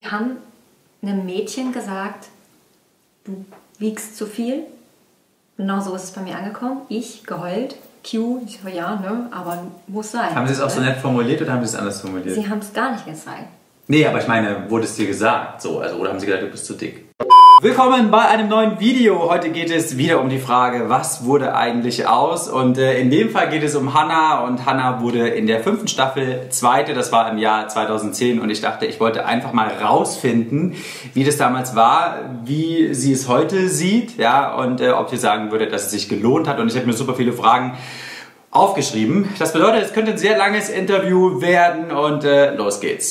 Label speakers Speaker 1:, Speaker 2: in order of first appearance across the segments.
Speaker 1: Haben einem Mädchen gesagt, du wiegst zu viel. Genau so ist es bei mir angekommen. Ich geheult. Q, ich so, ja, ne, aber muss sein.
Speaker 2: Haben Sie es auch so nett formuliert oder haben Sie es anders formuliert?
Speaker 1: Sie haben es gar nicht gezeigt.
Speaker 2: Nee, aber ich meine, wurde es dir gesagt? So, also, oder haben Sie gesagt, du bist zu dick? Willkommen bei einem neuen Video. Heute geht es wieder um die Frage, was wurde eigentlich aus? Und in dem Fall geht es um Hannah. Und Hannah wurde in der 5. Staffel Zweite. Das war im Jahr 2010. Und ich dachte, ich wollte einfach mal rausfinden, wie das damals war, wie sie es heute sieht. Ja, und ob sie sagen würde, dass es sich gelohnt hat. Und ich habe mir super viele Fragen aufgeschrieben. Das bedeutet, es könnte ein sehr langes Interview werden. Und los geht's.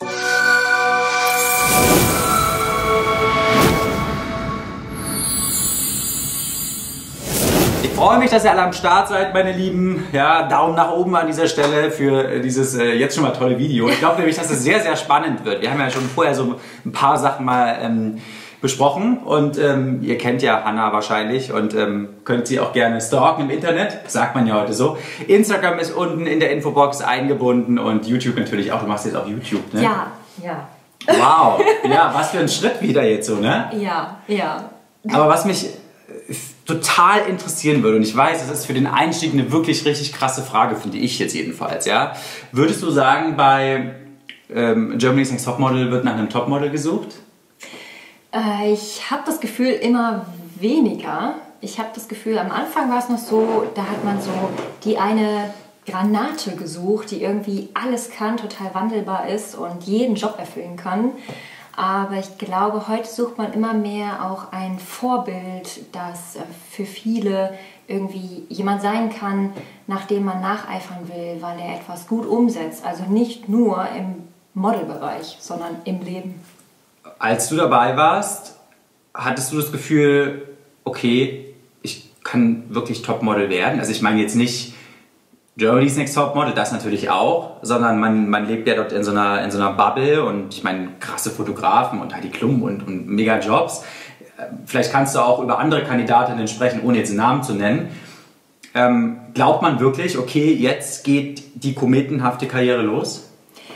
Speaker 2: Ich freue mich, dass ihr alle am Start seid, meine Lieben. Ja, Daumen nach oben an dieser Stelle für dieses jetzt schon mal tolle Video. Ich glaube nämlich, dass es sehr, sehr spannend wird. Wir haben ja schon vorher so ein paar Sachen mal besprochen und ihr kennt ja Hannah wahrscheinlich und könnt sie auch gerne stalken im Internet, sagt man ja heute so. Instagram ist unten in der Infobox eingebunden und YouTube natürlich auch. Du machst jetzt auf YouTube, ne?
Speaker 1: Ja, ja.
Speaker 2: Wow, ja, was für ein Schritt wieder jetzt so, ne?
Speaker 1: Ja, ja.
Speaker 2: Aber was mich total interessieren würde, und ich weiß, das ist für den Einstieg eine wirklich richtig krasse Frage, finde ich jetzt jedenfalls, ja. Würdest du sagen, bei Germany's Next Topmodel wird nach einem Topmodel gesucht?
Speaker 1: Ich habe das Gefühl immer weniger. Ich habe das Gefühl, am Anfang war es noch so, da hat man so die eine Granate gesucht, die irgendwie alles kann, total wandelbar ist und jeden Job erfüllen kann. Aber ich glaube, heute sucht man immer mehr auch ein Vorbild, das für viele irgendwie jemand sein kann, nach dem man nacheifern will, weil er etwas gut umsetzt. Also nicht nur im Modelbereich, sondern im Leben.
Speaker 2: Als du dabei warst, hattest du das Gefühl, okay, ich kann wirklich Topmodel werden? Also ich meine jetzt nicht Germany's Next Topmodel, das natürlich auch, sondern man lebt ja dort in so einer Bubble und ich meine krasse Fotografen und Heidi Klum und mega Jobs. Vielleicht kannst du auch über andere Kandidatinnen sprechen, ohne jetzt einen Namen zu nennen. Glaubt man wirklich, okay, jetzt geht die kometenhafte Karriere los?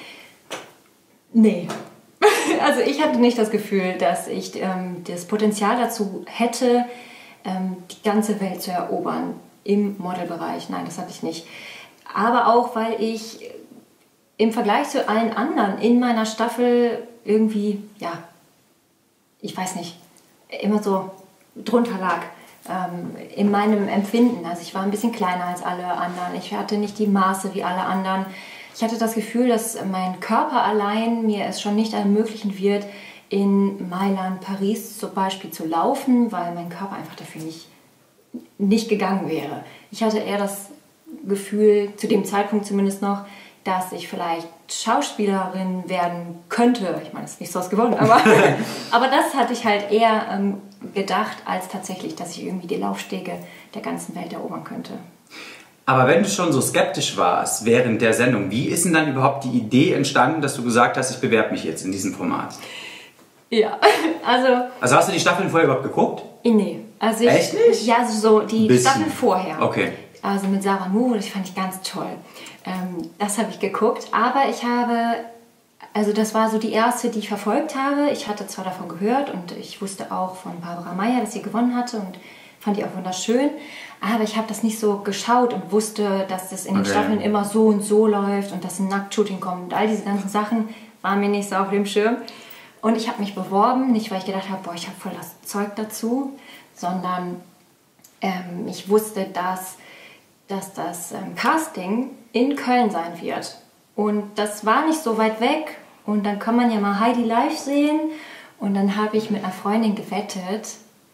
Speaker 1: Nee. Also ich hatte nicht das Gefühl, dass ich das Potenzial dazu hätte, die ganze Welt zu erobern im Modelbereich. Nein, das hatte ich nicht. Aber auch, weil ich im Vergleich zu allen anderen in meiner Staffel irgendwie, ja, ich weiß nicht, immer so drunter lag in meinem Empfinden. Also ich war ein bisschen kleiner als alle anderen. Ich hatte nicht die Maße wie alle anderen. Ich hatte das Gefühl, dass mein Körper allein mir es schon nicht ermöglichen wird, in Mailand, Paris zum Beispiel zu laufen, weil mein Körper einfach dafür nicht gegangen wäre. Ich hatte eher das Gefühl, zu dem Zeitpunkt zumindest noch, dass ich vielleicht Schauspielerin werden könnte. Ich meine, es ist nicht so was geworden, aber das hatte ich halt eher gedacht, als tatsächlich, dass ich irgendwie die Laufstege der ganzen Welt erobern könnte.
Speaker 2: Aber wenn du schon so skeptisch warst während der Sendung, wie ist denn dann überhaupt die Idee entstanden, dass du gesagt hast, ich bewerbe mich jetzt in diesem Format?
Speaker 1: Ja, also hast
Speaker 2: du die Staffeln vorher überhaupt geguckt?
Speaker 1: Nee. Also
Speaker 2: echt nicht?
Speaker 1: Ja, so die Staffel vorher.
Speaker 2: Okay.
Speaker 1: Also mit Sarah Nuh, das fand ich ganz toll. Das habe ich geguckt, aber also das war so die erste, die ich verfolgt habe. Ich hatte zwar davon gehört und ich wusste auch von Barbara Meyer, dass sie gewonnen hatte und fand die auch wunderschön, aber ich habe das nicht so geschaut und wusste, dass das in den Staffeln immer so und so läuft und dass ein Nacktshooting kommt und all diese ganzen Sachen waren mir nicht so auf dem Schirm. Und ich habe mich beworben, nicht weil ich gedacht habe, boah, ich habe voll das Zeug dazu, sondern ich wusste, dass das Casting in Köln sein wird. Und das war nicht so weit weg. Und dann kann man ja mal Heidi live sehen. Und dann habe ich mit einer Freundin gewettet,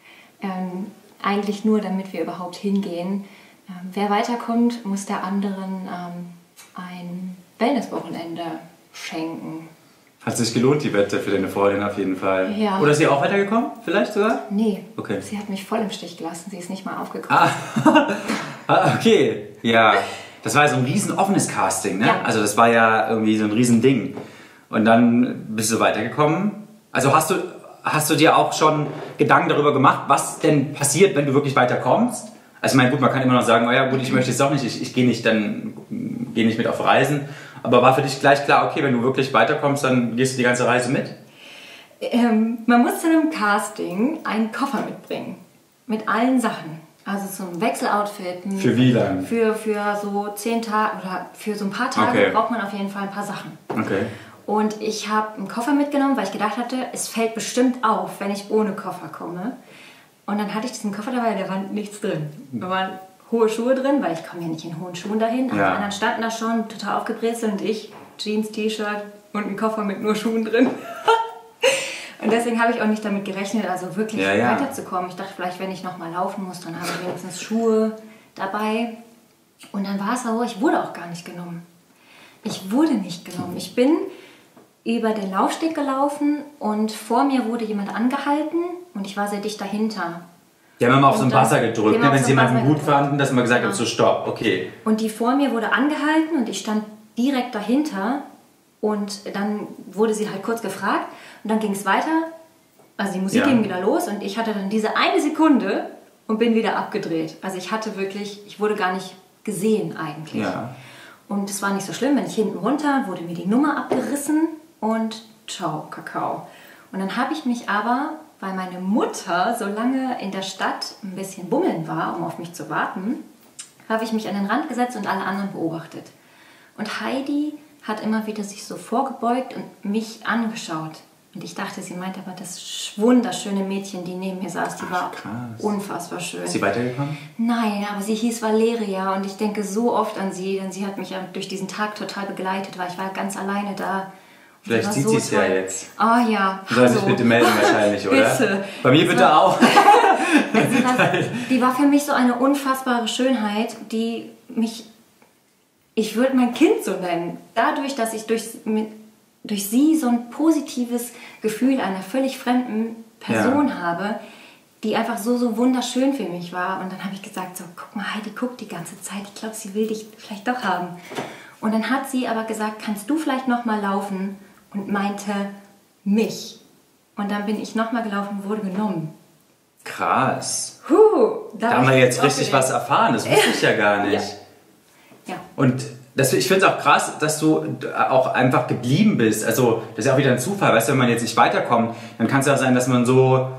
Speaker 1: eigentlich nur, damit wir überhaupt hingehen. Wer weiterkommt, muss der anderen ein Wellnesswochenende schenken.
Speaker 2: Hat sich gelohnt, die Wette für deine Freundin auf jeden Fall.
Speaker 1: Ja.
Speaker 2: Oder ist sie auch weitergekommen, vielleicht sogar?
Speaker 1: Nee,
Speaker 2: okay.
Speaker 1: Sie hat mich voll im Stich gelassen, sie ist nicht mal aufgekommen.
Speaker 2: Okay, ja. Das war ja so ein riesen offenes Casting, ne?
Speaker 1: Ja.
Speaker 2: Also das war ja irgendwie so ein riesen Ding. Und dann bist du weitergekommen. Also hast du dir auch schon Gedanken darüber gemacht, was denn passiert, wenn du wirklich weiterkommst? Also ich meine, gut, man kann immer noch sagen, oh ja gut, ich möchte jetzt doch nicht, ich gehe nicht mit auf Reisen. Aber war für dich gleich klar, okay, wenn du wirklich weiterkommst, dann gehst du die ganze Reise mit?
Speaker 1: Man muss zu einem Casting einen Koffer mitbringen. Mit allen Sachen. Also zum Wechseloutfit.
Speaker 2: Für wie lang?
Speaker 1: Für so 10 Tage oder für so ein paar Tage braucht man auf jeden Fall ein paar Sachen.
Speaker 2: Okay.
Speaker 1: Und ich habe einen Koffer mitgenommen, weil ich gedacht hatte, es fällt bestimmt auf, wenn ich ohne Koffer komme. Und dann hatte ich diesen Koffer dabei, da war nichts drin. Da waren hohe Schuhe drin, weil ich komme ja nicht in hohen Schuhen dahin. Aber die anderen standen da schon total aufgebrezelt und ich, Jeans, T-Shirt und ein Koffer mit nur Schuhen drin. Und deswegen habe ich auch nicht damit gerechnet, also wirklich weiterzukommen. Ich dachte vielleicht, wenn ich nochmal laufen muss, dann habe ich wenigstens Schuhe dabei. Und dann war es so, ich wurde auch gar nicht genommen. Ich wurde nicht genommen. Ich bin über den Laufsteg gelaufen und vor mir wurde jemand angehalten und ich war sehr dicht dahinter.
Speaker 2: Die haben immer auf so einen Buzzer gedrückt, ne? Wenn sie jemanden gut fanden, dass man gesagt hat, so stopp, okay.
Speaker 1: Und die vor mir wurde angehalten und ich stand direkt dahinter und dann wurde sie halt kurz gefragt und dann ging es weiter. Also die Musik ging wieder los und ich hatte dann diese eine Sekunde und bin wieder abgedreht. Also ich wurde gar nicht gesehen eigentlich.
Speaker 2: Ja.
Speaker 1: Und es war nicht so schlimm, wenn ich hinten runter, wurde mir die Nummer abgerissen und ciao, Kakao. Und dann habe ich mich aber, weil meine Mutter so lange in der Stadt ein bisschen bummeln war, um auf mich zu warten, habe ich mich an den Rand gesetzt und alle anderen beobachtet. Und Heidi hat immer wieder sich so vorgebeugt und mich angeschaut. Und ich dachte, sie meint aber das wunderschöne Mädchen, die neben mir saß, die war unfassbar schön.
Speaker 2: Ist sie weitergekommen?
Speaker 1: Nein, aber sie hieß Valeria und ich denke so oft an sie, denn sie hat mich ja durch diesen Tag total begleitet, weil ich war ganz alleine da.
Speaker 2: Vielleicht sieht sie es ja jetzt.
Speaker 1: Oh ja.
Speaker 2: Soll sich bitte melden wahrscheinlich, oder?
Speaker 1: Bitte.
Speaker 2: Bei mir bitte auch.
Speaker 1: Die war für mich so eine unfassbare Schönheit, die mich, ich würde mein Kind so nennen. Dadurch, dass ich durch sie so ein positives Gefühl einer völlig fremden Person habe, die einfach so wunderschön für mich war. Und dann habe ich gesagt, so, guck mal, Heidi guckt die ganze Zeit. Ich glaube, sie will dich vielleicht doch haben. Und dann hat sie aber gesagt, kannst du vielleicht noch mal laufen? Und meinte mich. Und dann bin ich noch mal gelaufen und wurde genommen.
Speaker 2: Krass.
Speaker 1: Da
Speaker 2: haben wir jetzt richtig was erfahren. Das wusste ich ja gar nicht.
Speaker 1: Ja.
Speaker 2: Und ich finde es auch krass, dass du auch einfach geblieben bist. Also, das ist ja auch wieder ein Zufall. Weißt du, wenn man jetzt nicht weiterkommt, dann kann es ja sein, dass man so,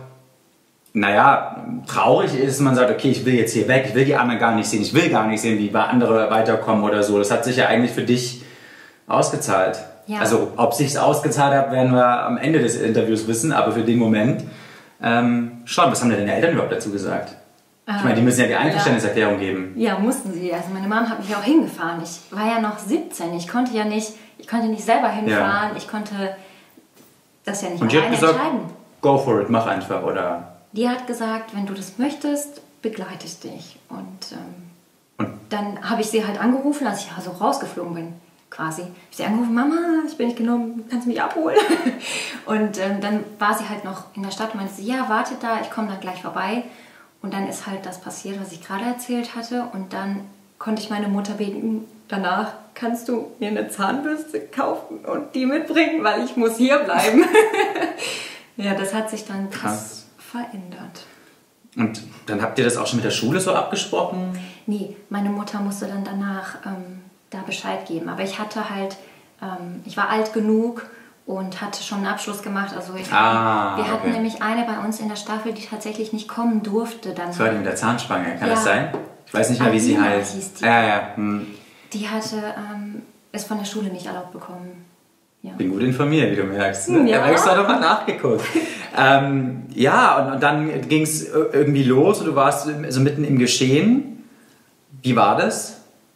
Speaker 2: traurig ist. Man sagt, okay, ich will jetzt hier weg. Ich will die anderen gar nicht sehen. Ich will gar nicht sehen, wie andere weiterkommen oder so. Das hat sich ja eigentlich für dich ausgezahlt. Ja. Also, ob sich's ausgezahlt hat, werden wir am Ende des Interviews wissen. Aber für den Moment schon. Was haben denn deine Eltern überhaupt dazu gesagt? Ich meine, die müssen ja die Einverständniserklärung geben.
Speaker 1: Ja, mussten sie. Also meine Mom hat mich auch hingefahren. Ich war ja noch 17. Ich konnte nicht selber hinfahren. Ich konnte das ja nicht alleine entscheiden.
Speaker 2: Go for it, mach einfach, oder?
Speaker 1: Die hat gesagt, wenn du das möchtest, begleite ich dich. Und dann habe ich sie halt angerufen, als ich so rausgeflogen bin, quasi. Ich sie angerufen, Mama, ich bin nicht genommen, kannst du mich abholen? Und dann war sie halt noch in der Stadt und meinte sie, ja, wartet da, ich komme dann gleich vorbei. Und dann ist halt das passiert, was ich gerade erzählt hatte. Und dann konnte ich meine Mutter beten, danach kannst du mir eine Zahnbürste kaufen und die mitbringen, weil ich muss hier bleiben. Ja, das hat sich dann krass verändert.
Speaker 2: Und dann habt ihr das auch schon mit der Schule so abgesprochen?
Speaker 1: Nee, meine Mutter musste dann danach da Bescheid geben. Aber ich hatte halt, ich war alt genug und hatte schon einen Abschluss gemacht. Also wir hatten nämlich eine bei uns in der Staffel, die tatsächlich nicht kommen durfte. Das
Speaker 2: war die mit der Zahnspange, kann das sein? Ich weiß nicht mehr, wie sie heißt.
Speaker 1: Hieß die. Die hatte es von der Schule nicht erlaubt bekommen. Ja.
Speaker 2: Bin gut informiert, wie du merkst. Ne? Ich habe extra nochmal nachgeguckt. Und dann ging es irgendwie los und du warst so mitten im Geschehen. Wie war das?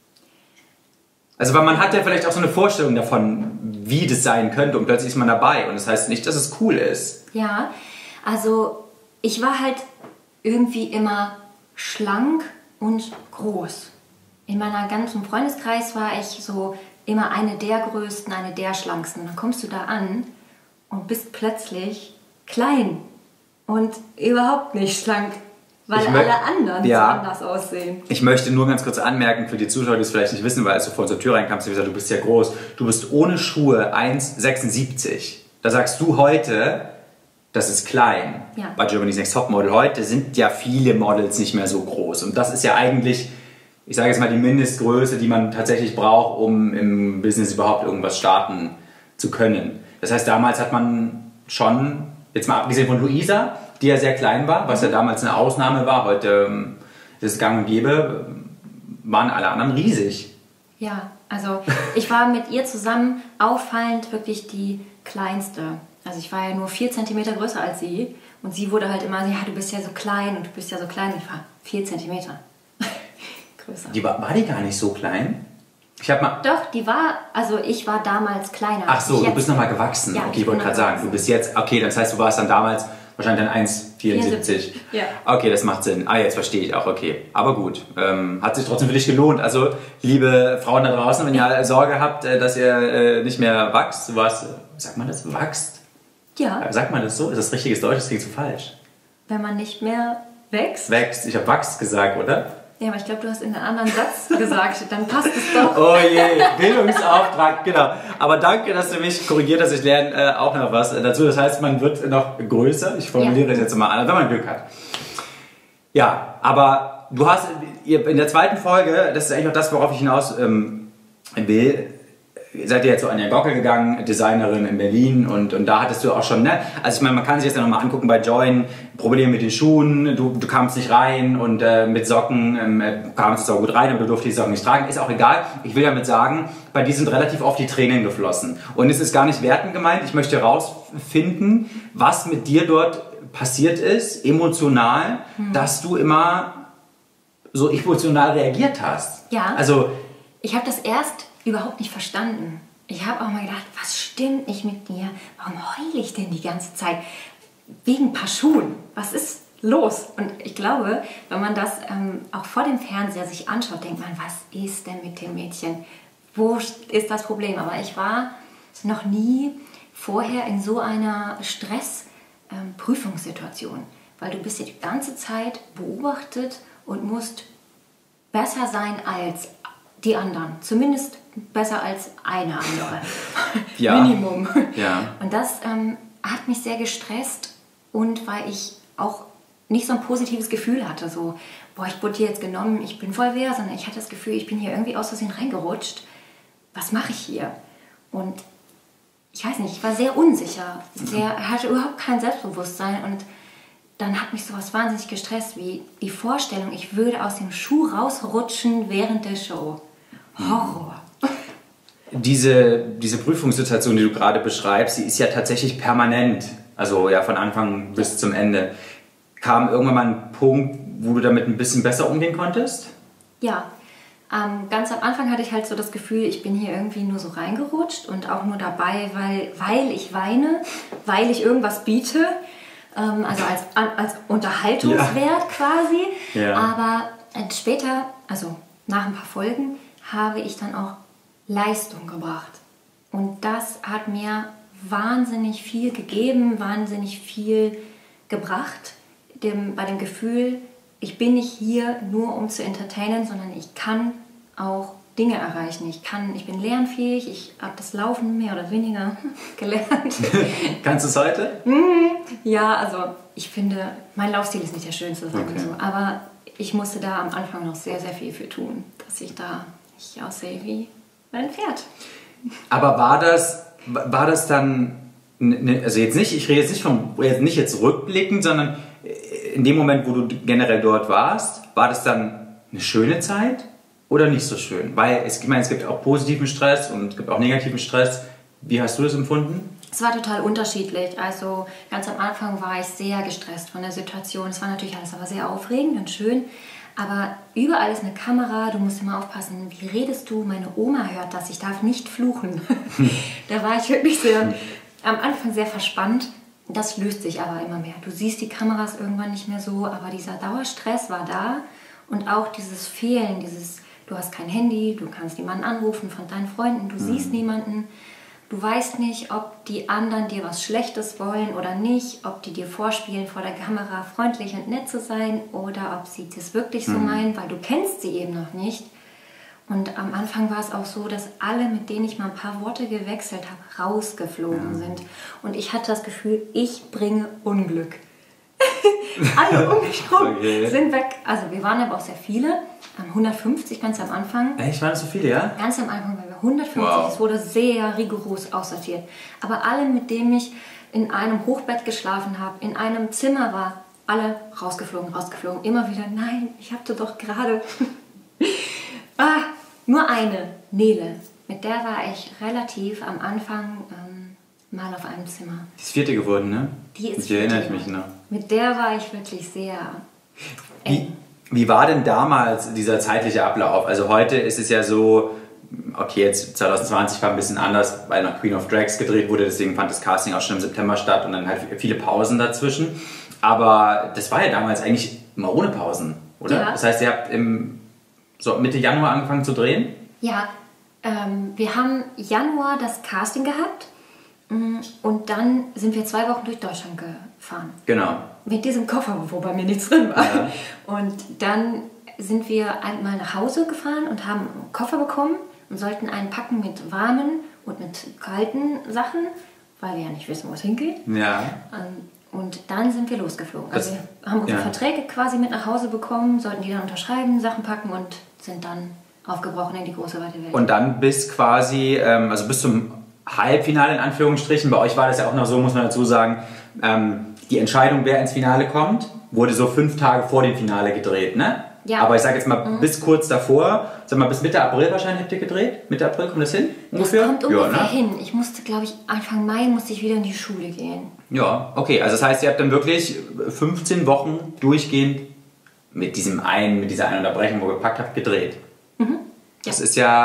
Speaker 2: Also, weil man hat ja vielleicht auch so eine Vorstellung davon, wie das sein könnte und plötzlich ist man dabei und das heißt nicht, dass es cool ist.
Speaker 1: Ja, also ich war halt irgendwie immer schlank und groß. In meiner ganzen Freundeskreis war ich so immer eine der Größten, eine der Schlanksten. Und dann kommst du da an und bist plötzlich klein und überhaupt nicht schlank, weil alle anderen so anders aussehen.
Speaker 2: Ich möchte nur ganz kurz anmerken, für die Zuschauer, die es vielleicht nicht wissen, weil als du vor unserer Tür reinkamst, du gesagt, du bist ja groß. Du bist ohne Schuhe 1,76. Da sagst du heute, das ist klein. Ja. Bei Germany's Next Topmodel heute sind ja viele Models nicht mehr so groß. Und das ist ja eigentlich, ich sage jetzt mal, die Mindestgröße, die man tatsächlich braucht, um im Business überhaupt irgendwas starten zu können. Das heißt, damals hat man schon jetzt mal abgesehen von Luisa, die ja sehr klein war, was ja damals eine Ausnahme war, heute ist es gang und gäbe, waren alle anderen riesig.
Speaker 1: Ja, also ich war mit ihr zusammen auffallend wirklich die Kleinste. Also ich war ja nur 4 cm größer als sie und sie wurde halt immer, ja, du bist ja so klein und du bist ja so klein. Ich war 4 cm größer.
Speaker 2: War die gar nicht so klein?
Speaker 1: Doch, die war, also ich war damals kleiner.
Speaker 2: Ach so, du bist nochmal gewachsen.
Speaker 1: Ja,
Speaker 2: okay, ich wollte gerade sagen, du bist jetzt, okay, das heißt, du warst dann damals wahrscheinlich dann 1,74.
Speaker 1: Ja.
Speaker 2: Okay, das macht Sinn. Ah, jetzt verstehe ich auch, okay. Aber gut, hat sich trotzdem für dich gelohnt. Also, liebe Frauen da draußen, wenn ihr Sorge habt, dass ihr nicht mehr wachst, sagt man das, wachst?
Speaker 1: Ja.
Speaker 2: Sagt man das so? Ist das richtiges Deutsch? Das klingt so falsch.
Speaker 1: Wenn man nicht mehr wächst?
Speaker 2: Wächst. Ich habe wachst gesagt, oder?
Speaker 1: Ja, aber ich glaube, du hast in einem anderen Satz gesagt, dann passt es doch.
Speaker 2: Oh je, Bildungsauftrag, genau. Aber danke, dass du mich korrigiert hast. Ich lerne auch noch was dazu. Das heißt, man wird noch größer. Ich formuliere das jetzt mal an, wenn man Glück hat. Ja, aber du hast in der zweiten Folge, das ist eigentlich auch das, worauf ich hinaus will, seid ihr jetzt so an den Gockel gegangen, Designerin in Berlin und da hattest du auch schon, ne? Also ich meine, man kann sich das ja nochmal angucken bei Join, Probleme mit den Schuhen, du kamst nicht rein und mit Socken kamst du auch gut rein, aber du durftest die Socken nicht tragen, ist auch egal. Ich will damit sagen, bei dir sind relativ oft die Tränen geflossen und es ist gar nicht wertend gemeint, ich möchte herausfinden, was mit dir dort passiert ist, emotional, dass du immer so emotional reagiert hast.
Speaker 1: Ja,
Speaker 2: also
Speaker 1: ich habe das erst überhaupt nicht verstanden. Ich habe auch mal gedacht, was stimmt nicht mit mir? Warum heule ich denn die ganze Zeit? Wegen ein paar Schuhen. Was ist los? Und ich glaube, wenn man das auch vor dem Fernseher sich anschaut, denkt man, was ist denn mit dem Mädchen? Wo ist das Problem? Aber ich war noch nie vorher in so einer Stressprüfungssituation. Weil du bist ja die ganze Zeit beobachtet und musst besser sein als die anderen. Zumindest besser als eine andere.
Speaker 2: Ja.
Speaker 1: Minimum.
Speaker 2: Ja.
Speaker 1: Und das hat mich sehr gestresst und weil ich auch nicht so ein positives Gefühl hatte, so, boah, ich wurde hier jetzt genommen, ich bin voll wer, sondern ich hatte das Gefühl, ich bin hier irgendwie aus Versehen reingerutscht. Was mache ich hier? Und ich weiß nicht, ich war sehr unsicher, hatte überhaupt kein Selbstbewusstsein und dann hat mich sowas wahnsinnig gestresst, wie die Vorstellung, ich würde aus dem Schuh rausrutschen während der Show. Horror.
Speaker 2: Diese Prüfungssituation, die du gerade beschreibst, die ist ja tatsächlich permanent. Also ja, von Anfang bis zum Ende. Kam irgendwann mal ein Punkt, wo du damit ein bisschen besser umgehen konntest?
Speaker 1: Ja, ganz am Anfang hatte ich halt so das Gefühl, ich bin hier irgendwie nur so reingerutscht und auch nur dabei, weil ich weine, weil ich irgendwas biete. Also als Unterhaltungswert quasi.
Speaker 2: Ja.
Speaker 1: Aber später, also nach ein paar Folgen, habe ich dann auch Leistung gebracht. Und das hat mir wahnsinnig viel gegeben, wahnsinnig viel gebracht. Bei dem Gefühl, ich bin nicht hier nur um zu entertainen, sondern ich kann auch Dinge erreichen. Ich bin lernfähig, ich habe das Laufen mehr oder weniger gelernt.
Speaker 2: Kannst du es heute?
Speaker 1: Ja, also ich finde, mein Laufstil ist nicht der schönste, sagen wir so. Aber ich musste da am Anfang noch sehr, sehr viel für tun, dass ich da nicht aussehe wie mein Pferd.
Speaker 2: Aber war das dann, also jetzt nicht, ich rede jetzt nicht jetzt rückblickend, sondern in dem Moment, wo du generell dort warst, war das dann eine schöne Zeit oder nicht so schön? Weil es gibt auch positiven Stress und es gibt auch negativen Stress. Wie hast du das empfunden?
Speaker 1: Es war total unterschiedlich. Also ganz am Anfang war ich sehr gestresst von der Situation. Es war natürlich alles aber sehr aufregend und schön. Aber überall ist eine Kamera, du musst immer aufpassen, wie redest du? Meine Oma hört das, ich darf nicht fluchen. Da war ich wirklich am Anfang sehr verspannt. Das löst sich aber immer mehr. Du siehst die Kameras irgendwann nicht mehr so, aber dieser Dauerstress war da. Und auch dieses Fehlen, du hast kein Handy, du kannst niemanden anrufen von deinen Freunden, du siehst niemanden. Du weißt nicht, ob die anderen dir was Schlechtes wollen oder nicht, ob die dir vorspielen, vor der Kamera freundlich und nett zu sein oder ob sie das wirklich so meinen, weil du kennst sie eben noch nicht. Und am Anfang war es auch so, dass alle, mit denen ich mal ein paar Worte gewechselt habe, rausgeflogen sind. Und ich hatte das Gefühl, ich bringe Unglück. Alle um mich herum sind weg. Also wir waren aber auch sehr viele. 150 ganz am Anfang.
Speaker 2: Echt? Waren das so viele, ja?
Speaker 1: Ganz am Anfang waren wir 150. Es wurde sehr rigoros aussortiert. Aber alle, mit denen ich in einem Hochbett geschlafen habe, in einem Zimmer war, alle rausgeflogen. Immer wieder, nein, ich hatte doch gerade... nur eine, Nele. Mit der war ich relativ am Anfang mal auf einem Zimmer.
Speaker 2: Die ist 4. geworden, ne?
Speaker 1: Die ist
Speaker 2: ich erinnere mich noch.
Speaker 1: Mit der war ich wirklich sehr...
Speaker 2: Wie war denn damals dieser zeitliche Ablauf? Also heute ist es ja so, okay, jetzt 2020 war ein bisschen anders, weil noch Queen of Drags gedreht wurde, deswegen fand das Casting auch schon im September statt und dann halt viele Pausen dazwischen. Aber das war ja damals eigentlich immer ohne Pausen, oder?
Speaker 1: Ja.
Speaker 2: Das heißt, ihr habt Mitte Januar angefangen zu drehen?
Speaker 1: Ja, wir haben Januar das Casting gehabt und dann sind wir 2 Wochen durch Deutschland gefahren.
Speaker 2: Genau.
Speaker 1: Mit diesem Koffer, wo bei mir nichts drin war.
Speaker 2: Ja.
Speaker 1: Und dann sind wir einmal nach Hause gefahren und haben einen Koffer bekommen und sollten einen packen mit warmen und mit kalten Sachen, weil wir ja nicht wissen, wo es hingeht.
Speaker 2: Ja.
Speaker 1: Und dann sind wir losgeflogen. Also wir haben unsere Verträge quasi mit nach Hause bekommen, sollten die dann unterschreiben, Sachen packen und sind dann aufgebrochen in die große weite Welt.
Speaker 2: Und dann bis quasi, also bis zum Halbfinale in Anführungsstrichen, bei euch war das ja auch noch so, muss man dazu sagen, die Entscheidung, wer ins Finale kommt, wurde so 5 Tage vor dem Finale gedreht, ne?
Speaker 1: Ja.
Speaker 2: Aber ich sage jetzt mal bis kurz davor, sag mal bis Mitte April wahrscheinlich habt ihr gedreht? Mitte April kommt das hin? Ungefähr?
Speaker 1: Das kommt ungefähr
Speaker 2: ne?
Speaker 1: hin. Ich musste, glaube ich, Anfang Mai musste ich wieder in die Schule gehen.
Speaker 2: Ja, okay. Also das heißt, ihr habt dann wirklich 15 Wochen durchgehend mit dieser einen Unterbrechung, wo ihr gepackt habt, gedreht.
Speaker 1: Mhm.
Speaker 2: Das ist ja,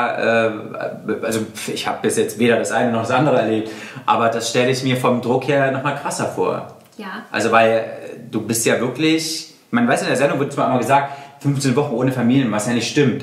Speaker 2: also ich habe bis jetzt weder das eine noch das andere erlebt, aber das stelle ich mir vom Druck her nochmal krasser vor.
Speaker 1: Ja.
Speaker 2: Also weil du bist ja wirklich, man weiß in der Sendung wird zwar immer gesagt, 15 Wochen ohne Familien, was ja nicht stimmt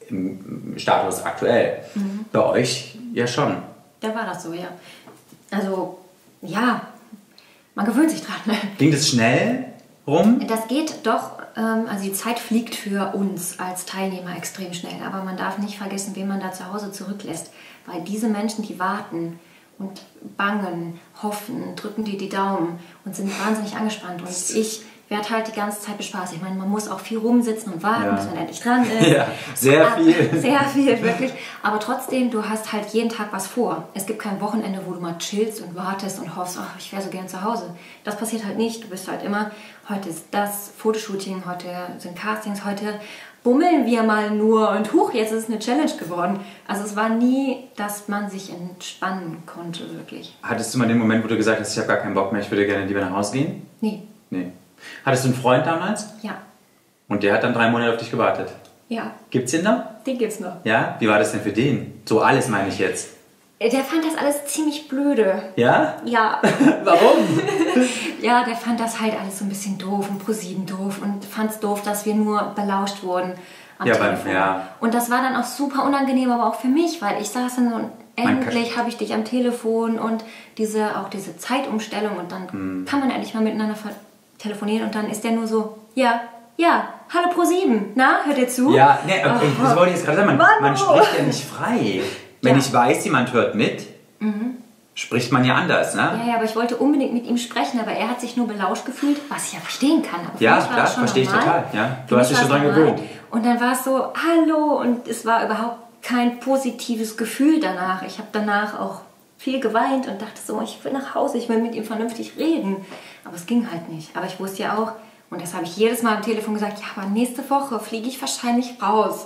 Speaker 2: im Status aktuell. Mhm. Bei euch ja schon.
Speaker 1: Da war das so, ja. Also, ja, man gewöhnt sich dran.
Speaker 2: Ging das schnell rum?
Speaker 1: Das geht doch, also die Zeit fliegt für uns als Teilnehmer extrem schnell, aber man darf nicht vergessen, wen man da zu Hause zurücklässt, weil diese Menschen, die warten und bangen, hoffen, drücken dir die Daumen und sind wahnsinnig angespannt und ich werde halt die ganze Zeit bespaßt. Ich meine, man muss auch viel rumsitzen und warten, bis man endlich dran ist.
Speaker 2: Ja, sehr viel.
Speaker 1: Sehr viel, wirklich. Aber trotzdem, du hast halt jeden Tag was vor. Es gibt kein Wochenende, wo du mal chillst und wartest und hoffst, ach, ich wäre so gern zu Hause. Das passiert halt nicht. Du bist halt immer, heute ist das Fotoshooting, heute sind Castings, heute bummeln wir mal nur und huch, jetzt ist es eine Challenge geworden. Also es war nie, dass man sich entspannen konnte, wirklich.
Speaker 2: Hattest du mal den Moment, wo du gesagt hast, ich habe gar keinen Bock mehr, ich würde gerne lieber nach Hause gehen?
Speaker 1: Nee.
Speaker 2: Hattest du einen Freund damals?
Speaker 1: Ja.
Speaker 2: Und der hat dann 3 Monate auf dich gewartet?
Speaker 1: Ja.
Speaker 2: Gibt's den noch?
Speaker 1: Den gibt's noch.
Speaker 2: Ja? Wie war das denn für den? So alles meine ich jetzt.
Speaker 1: Der fand das alles ziemlich blöde.
Speaker 2: Ja?
Speaker 1: Ja.
Speaker 2: Warum?
Speaker 1: Ja, der fand das halt alles so ein bisschen doof und ProSieben doof und fand es doof, dass wir nur belauscht wurden am Telefon. Und das war dann auch super unangenehm, aber auch für mich, weil ich saß dann so und endlich habe ich dich am Telefon und diese Zeitumstellung und dann kann man endlich mal miteinander telefonieren und dann ist der nur so, ja, hallo ProSieben, na, hört ihr zu?
Speaker 2: Ja, ne, das wollte ich jetzt gerade sagen, man spricht ja nicht frei. Wenn ich weiß, jemand hört mit, spricht man ja anders, ne?
Speaker 1: Ja, aber ich wollte unbedingt mit ihm sprechen, aber er hat sich nur belauscht gefühlt, was ich ja verstehen kann. Aber
Speaker 2: ja, klar, verstehe ich total. Ja. Du hast dich schon dran gewöhnt.
Speaker 1: Und dann war es so, hallo, und es war überhaupt kein positives Gefühl danach. Ich habe danach auch viel geweint und dachte so, ich will nach Hause, ich will mit ihm vernünftig reden. Aber es ging halt nicht. Aber ich wusste ja auch, und das habe ich jedes Mal am Telefon gesagt, ja, aber nächste Woche fliege ich wahrscheinlich raus.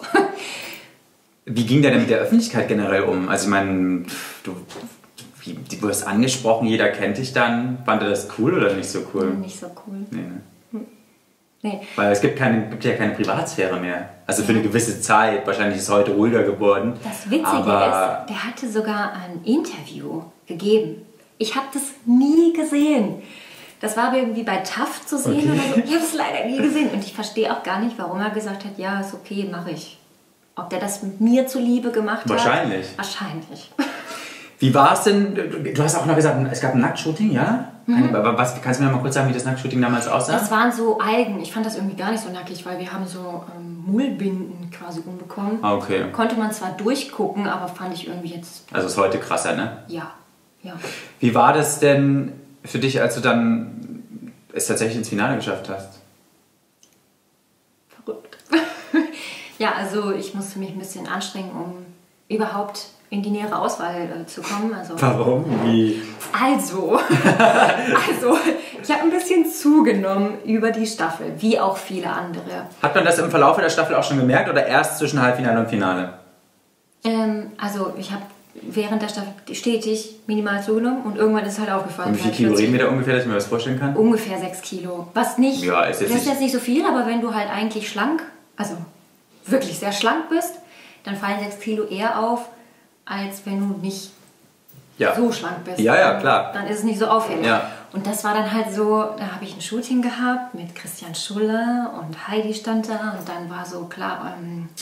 Speaker 2: Wie ging der denn mit der Öffentlichkeit generell um? Also ich meine, du wirst angesprochen, jeder kennt dich dann. Fand er das cool oder nicht so cool?
Speaker 1: Nicht so cool.
Speaker 2: Nee, ne?
Speaker 1: Nee.
Speaker 2: Weil es gibt ja keine Privatsphäre mehr. Also für eine gewisse Zeit. Wahrscheinlich ist es heute ruhiger geworden.
Speaker 1: Das Witzige ist, der hatte sogar ein Interview gegeben. Ich habe das nie gesehen. Das war irgendwie bei TAF zu sehen oder so. Ich habe es leider nie gesehen. Und ich verstehe auch gar nicht, warum er gesagt hat, ja, ist okay, mache ich. Ob der das mir zuliebe gemacht hat?
Speaker 2: Wahrscheinlich.
Speaker 1: Wahrscheinlich.
Speaker 2: Wie war es denn? Du hast auch noch gesagt, es gab ein Nacktshooting, ja? Kannst du mir mal kurz sagen, wie das Nacktshooting damals aussah?
Speaker 1: Das waren so Algen. Ich fand das irgendwie gar nicht so nackig, weil wir haben so Mullbinden quasi umbekommen.
Speaker 2: Okay.
Speaker 1: Konnte man zwar durchgucken, aber fand ich irgendwie jetzt...
Speaker 2: Also ist heute krasser, ne?
Speaker 1: Ja.
Speaker 2: Wie war das denn für dich, als du dann es tatsächlich ins Finale geschafft hast?
Speaker 1: Verrückt. Ja, also ich musste mich ein bisschen anstrengen, um überhaupt in die nähere Auswahl zu kommen. Also,
Speaker 2: Warum? Wie?
Speaker 1: Also, ich habe ein bisschen zugenommen über die Staffel, wie auch viele andere.
Speaker 2: Hat man das im Verlauf der Staffel auch schon gemerkt oder erst zwischen Halbfinale und Finale?
Speaker 1: Also ich habe während der Staffel stetig minimal zugenommen und irgendwann ist es halt aufgefallen.
Speaker 2: Und wie viel Kilo reden wir da ungefähr, dass ich mir das vorstellen kann?
Speaker 1: Ungefähr 6 Kilo. Was nicht,
Speaker 2: Ja,
Speaker 1: das ist jetzt nicht so viel, aber wenn du halt eigentlich schlank, also wirklich sehr schlank bist, dann fallen 6 Kilo eher auf, als wenn du nicht so schlank bist.
Speaker 2: Ja, ja, klar.
Speaker 1: Dann ist es nicht so auffällig.
Speaker 2: Ja.
Speaker 1: Und das war dann halt so, da habe ich ein Shooting gehabt mit Christian Schuller und Heidi stand da und dann war so klar,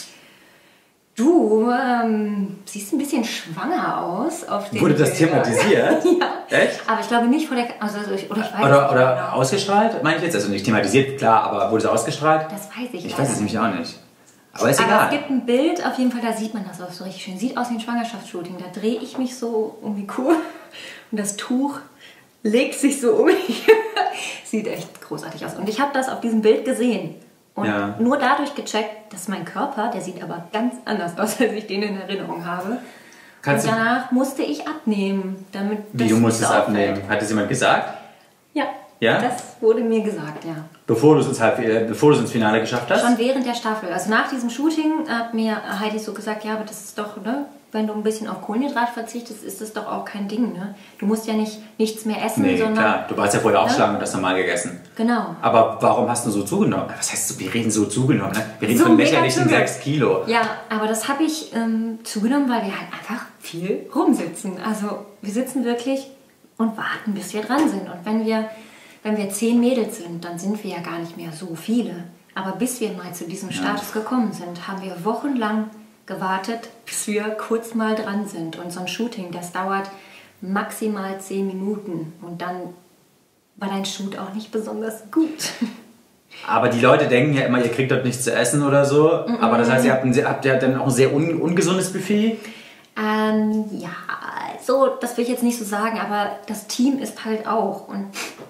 Speaker 1: du siehst ein bisschen schwanger aus auf dem
Speaker 2: Wurde das thematisiert?
Speaker 1: Ja.
Speaker 2: Echt?
Speaker 1: Aber ich glaube nicht vor der oder ich weiß
Speaker 2: Oder ausgestrahlt, meine ich jetzt? Also nicht thematisiert, klar, aber wurde es ausgestrahlt?
Speaker 1: Das weiß ich nicht.
Speaker 2: Ich weiß es nämlich auch nicht. Aber ist
Speaker 1: Aber
Speaker 2: egal.
Speaker 1: es gibt ein Bild, auf jeden Fall, da sieht man das auch so richtig schön. Sieht aus wie ein Schwangerschaftsshooting. Da drehe ich mich so um die Kur und das Tuch legt sich so um mich. Sieht echt großartig aus. Und ich habe das auf diesem Bild gesehen. Und nur dadurch gecheckt, dass mein Körper, der sieht aber ganz anders aus, als ich den in Erinnerung habe. Und danach musste ich abnehmen. Damit
Speaker 2: Wie, du musstest abnehmen? Hat es jemand gesagt?
Speaker 1: Ja.
Speaker 2: Ja?
Speaker 1: Das wurde mir gesagt, ja.
Speaker 2: Bevor du es ins Finale geschafft hast?
Speaker 1: Schon während der Staffel. Also nach diesem Shooting hat mir Heidi so gesagt, ja, aber das ist doch, ne, wenn du ein bisschen auf Kohlenhydrat verzichtest, ist das doch auch kein Ding, ne? Du musst ja nichts mehr essen, sondern...
Speaker 2: klar. Du warst ja vorher auch schlank und hast normal gegessen.
Speaker 1: Genau.
Speaker 2: Aber warum hast du so zugenommen? Was heißt so, wir reden so zugenommen, ne? Wir reden
Speaker 1: So
Speaker 2: von lächerlichen
Speaker 1: mega
Speaker 2: 6 Kilo.
Speaker 1: Ja, aber das habe ich zugenommen, weil wir halt einfach viel rumsitzen. Also wir sitzen wirklich und warten, bis wir dran sind. Und wenn wir 10 Mädels sind, dann sind wir ja gar nicht mehr so viele. Aber bis wir mal zu diesem Status gekommen sind, haben wir wochenlang gewartet, bis wir kurz mal dran sind. Und so ein Shooting, das dauert maximal 10 Minuten. Und dann war dein Shoot auch nicht besonders gut.
Speaker 2: Aber die Leute denken ja immer, ihr kriegt dort nichts zu essen oder so. Aber das heißt, habt ja dann auch ein sehr ungesundes Buffet?
Speaker 1: Ja, so, das will ich jetzt nicht so sagen, aber das Team ist halt auch. Und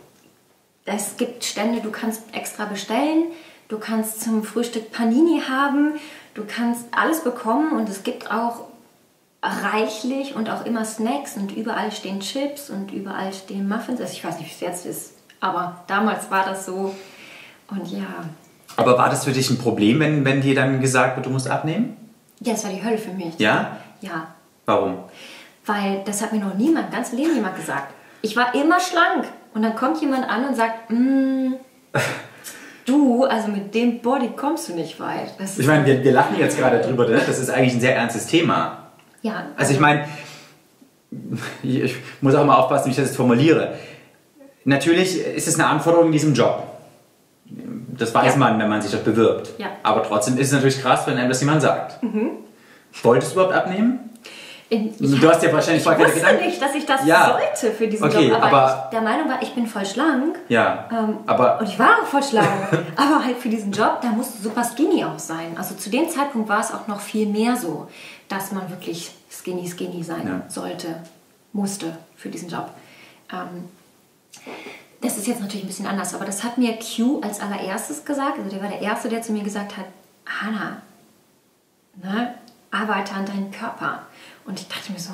Speaker 1: es gibt Stände, du kannst extra bestellen, du kannst zum Frühstück Panini haben, du kannst alles bekommen und es gibt auch reichlich und auch immer Snacks und überall stehen Chips und überall stehen Muffins. Also ich weiß nicht, wie es jetzt ist, aber damals war das so und ja.
Speaker 2: Aber war das für dich ein Problem, wenn dir dann gesagt wird, du musst abnehmen?
Speaker 1: Ja, das war die Hölle für mich.
Speaker 2: Ja?
Speaker 1: Ja.
Speaker 2: Warum?
Speaker 1: Weil das hat mir noch niemand, ganz Leben jemand gesagt. Ich war immer schlank. Und dann kommt jemand an und sagt, du, also mit dem Body kommst du nicht weit.
Speaker 2: Ich meine, wir lachen jetzt gerade drüber, ne? Das ist eigentlich ein sehr ernstes Thema.
Speaker 1: Ja.
Speaker 2: Also ich meine, ich muss auch mal aufpassen, wie ich das jetzt formuliere. Natürlich ist es eine Anforderung in diesem Job. Das weiß man, wenn man sich dort bewirbt.
Speaker 1: Ja.
Speaker 2: Aber trotzdem ist es natürlich krass, wenn einem das jemand sagt. Wolltest du überhaupt abnehmen? Du hast ja wahrscheinlich
Speaker 1: vorher keine Gedanken. Ich wusste nicht, dass ich das sollte für diesen Job. Aber ich der Meinung war, ich bin voll schlank.
Speaker 2: Ja.
Speaker 1: Und ich war auch voll schlank. Aber halt für diesen Job, da musst du super skinny auch sein. Also zu dem Zeitpunkt war es auch noch viel mehr so, dass man wirklich skinny sein musste für diesen Job. Das ist jetzt natürlich ein bisschen anders, aber das hat mir Q als allererstes gesagt. Also der war der Erste, der zu mir gesagt hat, Hannah, ne, arbeite an deinem Körper. Und ich dachte mir so,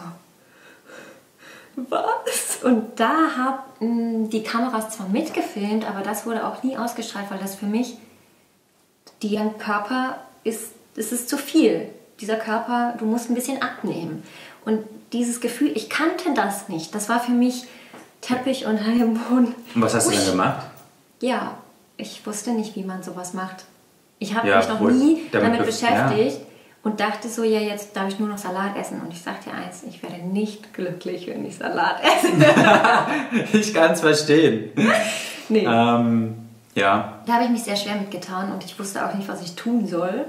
Speaker 1: was? Und da haben die Kameras zwar mitgefilmt, aber das wurde auch nie ausgestrahlt, weil das für mich, dein Körper ist, es ist zu viel. Dieser Körper, du musst ein bisschen abnehmen. Und dieses Gefühl, ich kannte das nicht. Das war für mich Teppich unter dem Boden.
Speaker 2: Und was hast du dann gemacht?
Speaker 1: Ja, ich wusste nicht, wie man sowas macht. Ich habe mich noch nie damit beschäftigt. Und dachte so, ja, jetzt darf ich nur noch Salat essen. Und ich sag dir eins, ich werde nicht glücklich, wenn ich Salat esse.
Speaker 2: Ich kann es verstehen.
Speaker 1: Nee.
Speaker 2: Ja.
Speaker 1: Da habe ich mich sehr schwer mitgetan und ich wusste auch nicht, was ich tun soll.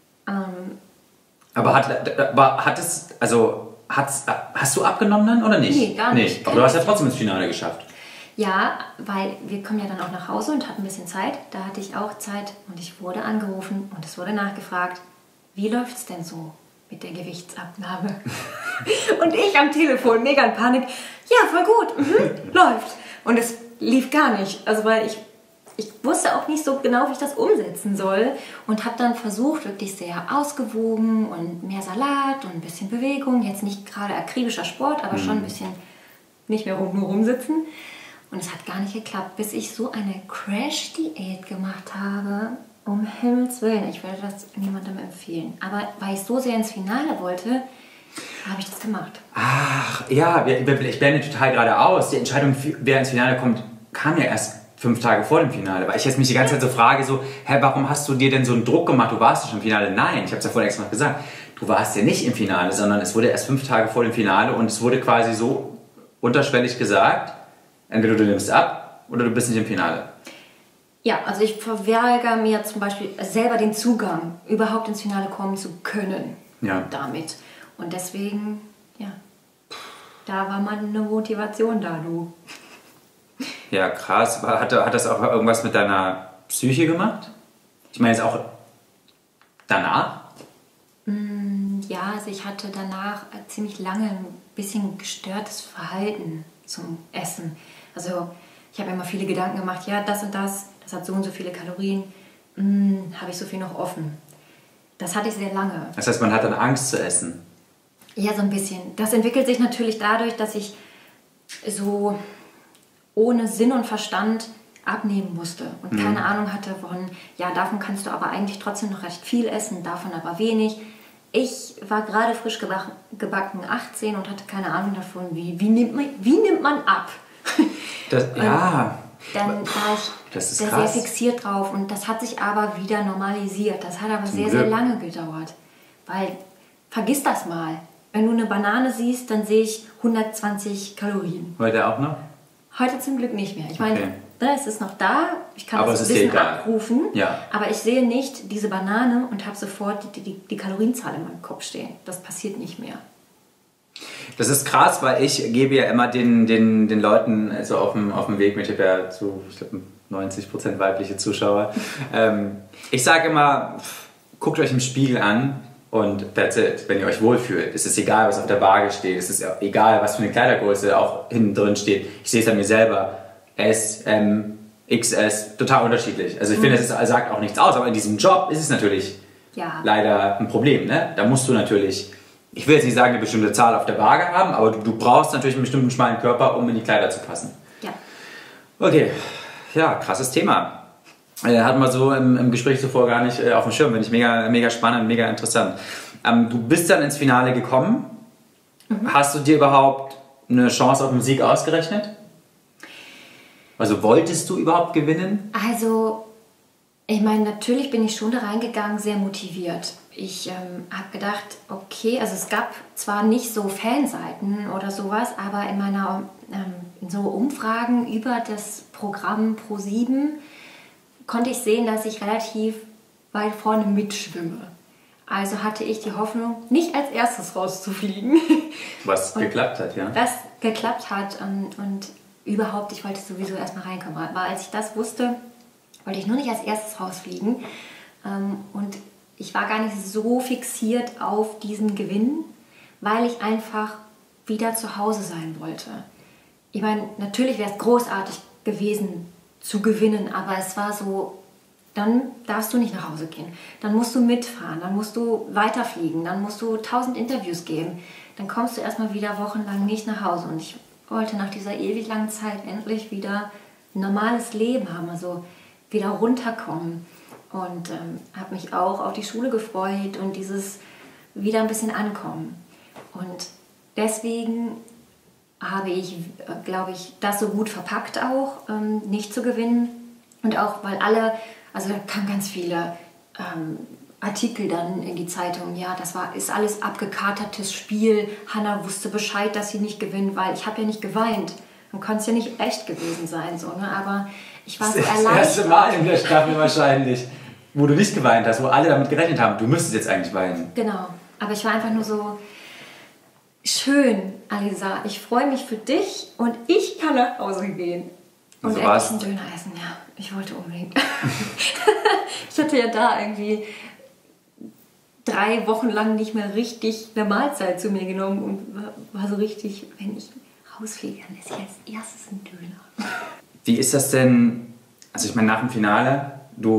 Speaker 2: Aber hast du abgenommen dann oder nicht?
Speaker 1: Nee, gar nicht.
Speaker 2: Aber du hast ja trotzdem ins Finale geschafft.
Speaker 1: Ja, weil wir kommen ja dann auch nach Hause und hatten ein bisschen Zeit. Da hatte ich auch Zeit und ich wurde angerufen und es wurde nachgefragt, wie läuft es denn so mit der Gewichtsabnahme? Und ich am Telefon, mega in Panik. Ja, voll gut, läuft. Und es lief gar nicht. Also weil ich wusste auch nicht so genau, wie ich das umsetzen soll und habe dann versucht, wirklich sehr ausgewogen und mehr Salat und ein bisschen Bewegung. Jetzt nicht gerade akribischer Sport, aber schon ein bisschen nicht mehr nur rumsitzen. Und es hat gar nicht geklappt, bis ich so eine Crash-Diät gemacht habe. Um Himmels Willen, ich würde das niemandem empfehlen. Aber weil ich so sehr ins Finale wollte, habe ich das gemacht.
Speaker 2: Ach, ja, ich blende total gerade aus. Die Entscheidung, wer ins Finale kommt, kam ja erst 5 Tage vor dem Finale. Weil ich jetzt mich die ganze Zeit so frage, so, hä, warum hast du dir denn so einen Druck gemacht? Du warst ja schon im Finale. Nein, ich habe es ja vorher extra noch gesagt. Du warst ja nicht im Finale, sondern es wurde erst 5 Tage vor dem Finale und es wurde quasi so unterschwellig gesagt, entweder du nimmst ab oder du bist nicht im Finale.
Speaker 1: Ja, also ich verweigere mir zum Beispiel selber den Zugang, überhaupt ins Finale kommen zu können.
Speaker 2: Ja.
Speaker 1: Damit. Und deswegen, ja, da war mal eine Motivation da, du.
Speaker 2: Ja, krass. Hat das auch irgendwas mit deiner Psyche gemacht? Ich meine jetzt auch danach?
Speaker 1: Ja, also ich hatte danach ziemlich lange ein bisschen gestörtes Verhalten zum Essen. Also ich habe immer viele Gedanken gemacht, ja, das und das hat so und so viele Kalorien, habe ich so viel noch offen. Das hatte ich sehr lange.
Speaker 2: Das heißt, man hat dann Angst zu essen?
Speaker 1: Ja, so ein bisschen. Das entwickelt sich natürlich dadurch, dass ich so ohne Sinn und Verstand abnehmen musste und keine Ahnung hatte von, ja, davon kannst du aber eigentlich trotzdem noch recht viel essen, davon aber wenig. Ich war gerade frisch gebacken 18 und hatte keine Ahnung davon, wie nimmt man ab?
Speaker 2: Ja.
Speaker 1: Dann war ich sehr fixiert drauf und das hat sich aber wieder normalisiert. Das hat aber sehr lange gedauert. Weil, vergiss das mal. Wenn du eine Banane siehst, dann sehe ich 120 Kalorien.
Speaker 2: Heute auch noch?
Speaker 1: Heute zum Glück nicht mehr. Ich meine, es ist noch da, ich kann
Speaker 2: aber
Speaker 1: das ein bisschen abrufen, aber ich sehe nicht diese Banane und habe sofort die Kalorienzahl in meinem Kopf stehen. Das passiert nicht mehr.
Speaker 2: Das ist krass, weil ich gebe ja immer den Leuten also auf dem Weg mit, ich habe ja zu, ich glaube, 90% weibliche Zuschauer. Ich sage immer, guckt euch im Spiegel an und that's it, wenn ihr euch wohlfühlt. Es ist egal, was auf der Waage steht, es ist egal, was für eine Kleidergröße auch hinten drin steht. Ich sehe es an mir selber, S, M, XS, total unterschiedlich. Also ich finde, es sagt auch nichts aus, aber in diesem Job ist es natürlich leider ein Problem. Ne? Da musst du natürlich, ich will jetzt nicht sagen, eine bestimmte Zahl auf der Waage haben, aber du brauchst natürlich einen bestimmten schmalen Körper, um in die Kleider zu passen.
Speaker 1: Ja.
Speaker 2: Okay, ja, krasses Thema. Hatten wir so im Gespräch zuvor gar nicht auf dem Schirm. Finde ich mega spannend, mega interessant. Du bist dann ins Finale gekommen. Hast du dir überhaupt eine Chance auf den Sieg ausgerechnet? Also wolltest du überhaupt gewinnen?
Speaker 1: Also, ich meine, natürlich bin ich schon da reingegangen, sehr motiviert. Ich habe gedacht, okay, also es gab zwar nicht so Fanseiten oder sowas, aber in so Umfragen über das Programm Pro7 konnte ich sehen, dass ich relativ weit vorne mitschwimme. Also hatte ich die Hoffnung, nicht als erstes rauszufliegen.
Speaker 2: Was geklappt hat, ja.
Speaker 1: Was geklappt hat und überhaupt, ich wollte sowieso erstmal reinkommen. Aber als ich das wusste, wollte ich nur nicht als erstes rausfliegen. Und ich war gar nicht so fixiert auf diesen Gewinn, weil ich einfach wieder zu Hause sein wollte. Ich meine, natürlich wäre es großartig gewesen zu gewinnen, aber es war so, dann darfst du nicht nach Hause gehen. Dann musst du mitfahren, dann musst du weiterfliegen, dann musst du 1000 Interviews geben. Dann kommst du erstmal wieder wochenlang nicht nach Hause. Und ich wollte nach dieser ewig langen Zeit endlich wieder ein normales Leben haben, also wieder runterkommen. Und habe mich auch auf die Schule gefreut und dieses wieder ein bisschen ankommen. Und deswegen habe ich, glaube ich, das so gut verpackt auch, nicht zu gewinnen. Und auch, weil also da kamen ganz viele Artikel dann in die Zeitung, ja, ist alles abgekatertes Spiel. Hannah wusste Bescheid, dass sie nicht gewinnt, weil ich habe ja nicht geweint. Dann konnte es ja nicht echt gewesen sein, so, ne? Aber ich war so erleichtert.
Speaker 2: Das erste Mal in der Staffel wahrscheinlich, wo du nicht geweint hast, wo alle damit gerechnet haben, du müsstest jetzt eigentlich weinen.
Speaker 1: Genau, aber ich war einfach nur so, schön, Alisa, ich freue mich für dich und ich kann nach Hause gehen. Und
Speaker 2: so
Speaker 1: endlich einen Döner essen, ja, ich wollte unbedingt. Ich hatte ja da irgendwie 3 Wochen lang nicht mehr richtig eine Mahlzeit zu mir genommen und war so richtig, wenn ich rausfliege, dann esse ich als erstes einen Döner.
Speaker 2: Wie ist das denn Also ich meine, nach dem Finale,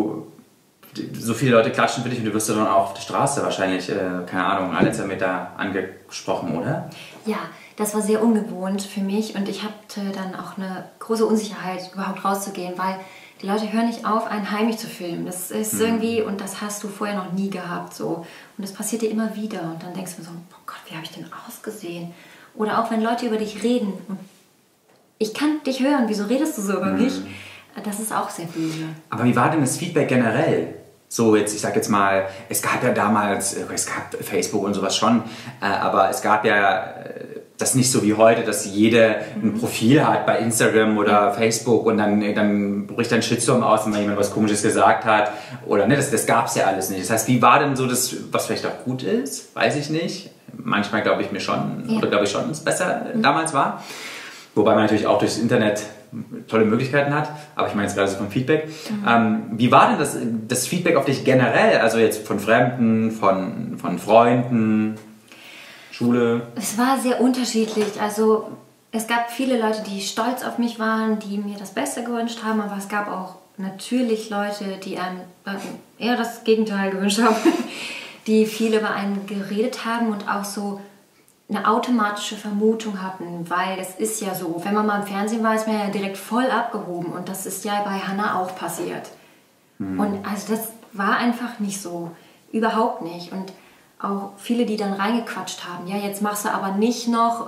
Speaker 2: so viele Leute klatschen für dich und du wirst dann auch auf der Straße wahrscheinlich, keine Ahnung, alle 10 Meter angesprochen, oder?
Speaker 1: Ja, das war sehr ungewohnt für mich und ich hatte dann auch eine große Unsicherheit, überhaupt rauszugehen, weil die Leute hören nicht auf, einen heimlich zu filmen. Das ist irgendwie, und das hast du vorher noch nie gehabt, so. Und das passiert dir immer wieder und dann denkst du so, oh Gott, wie habe ich denn ausgesehen? Oder auch wenn Leute über dich reden und ich kann dich hören, wieso redest du so über mich? Das ist auch sehr böse.
Speaker 2: Aber wie war denn das Feedback generell? So jetzt, ich sag jetzt mal, es gab ja damals, es gab Facebook und sowas schon, aber es gab ja das nicht so wie heute, dass jeder ein Profil hat bei Instagram oder Facebook und dann bricht ein Shitstorm aus, wenn mal jemand was Komisches gesagt hat oder ne, das gab es ja alles nicht. Das heißt, wie war denn so das, was vielleicht auch gut ist, weiß ich nicht. Manchmal glaube ich mir schon, oder glaube ich schon, dass es besser damals war. Wobei man natürlich auch durchs Internet tolle Möglichkeiten hat, aber ich meine jetzt gerade so vom Feedback. Wie war denn das Feedback auf dich generell? Also jetzt von Fremden, von Freunden, Schule?
Speaker 1: Es war sehr unterschiedlich. Also es gab viele Leute, die stolz auf mich waren, die mir das Beste gewünscht haben, aber es gab auch natürlich Leute, die einem eher das Gegenteil gewünscht haben, die viel über einen geredet haben und auch so eine automatische Vermutung hatten, weil es ist ja so, wenn man mal im Fernsehen war, ist man ja direkt voll abgehoben und das ist ja bei Hannah auch passiert. Und also das war einfach nicht so, überhaupt nicht. Und auch viele, die dann reingequatscht haben, ja, jetzt machst du aber nicht noch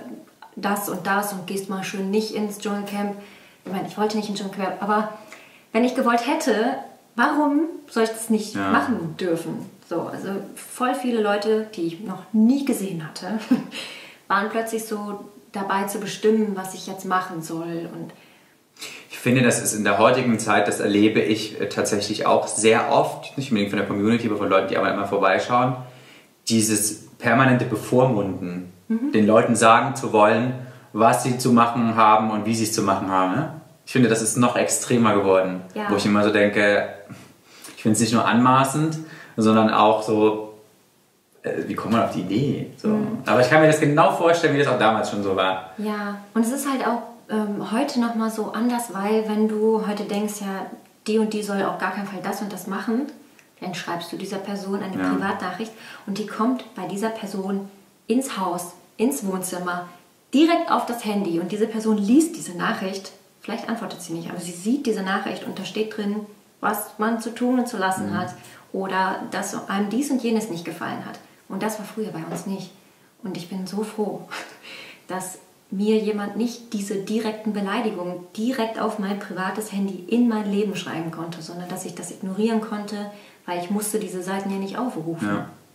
Speaker 1: das und gehst mal schön nicht ins Dschungelcamp. Ich meine, ich wollte nicht ins Dschungelcamp, aber wenn ich gewollt hätte, warum soll ich das nicht machen dürfen? So, also voll viele Leute, die ich noch nie gesehen hatte, waren plötzlich so dabei zu bestimmen, was ich jetzt machen soll. Und
Speaker 2: ich finde, das ist in der heutigen Zeit, das erlebe ich tatsächlich auch sehr oft, nicht unbedingt von der Community, aber von Leuten, die aber immer vorbeischauen, dieses permanente Bevormunden, den Leuten sagen zu wollen, was sie zu machen haben und wie sie es zu machen haben. Ne? Ich finde, das ist noch extremer geworden, wo ich immer so denke, ich finde es nicht nur anmaßend, sondern auch so, wie kommt man auf die Idee? So. Aber ich kann mir das genau vorstellen, wie das auch damals schon so war.
Speaker 1: Ja, und es ist halt auch heute nochmal so anders, weil wenn du heute denkst, ja, die und die soll auf gar keinen Fall das und das machen, dann schreibst du dieser Person eine Privatnachricht und die kommt bei dieser Person ins Haus, ins Wohnzimmer, direkt auf das Handy und diese Person liest diese Nachricht, vielleicht antwortet sie nicht, aber sie sieht diese Nachricht und da steht drin, was man zu tun und zu lassen hat. Oder dass einem dies und jenes nicht gefallen hat. Und das war früher bei uns nicht. Und ich bin so froh, dass mir jemand nicht diese direkten Beleidigungen direkt auf mein privates Handy in mein Leben schreiben konnte, sondern dass ich das ignorieren konnte, weil ich musste diese Seiten ja nicht aufrufen.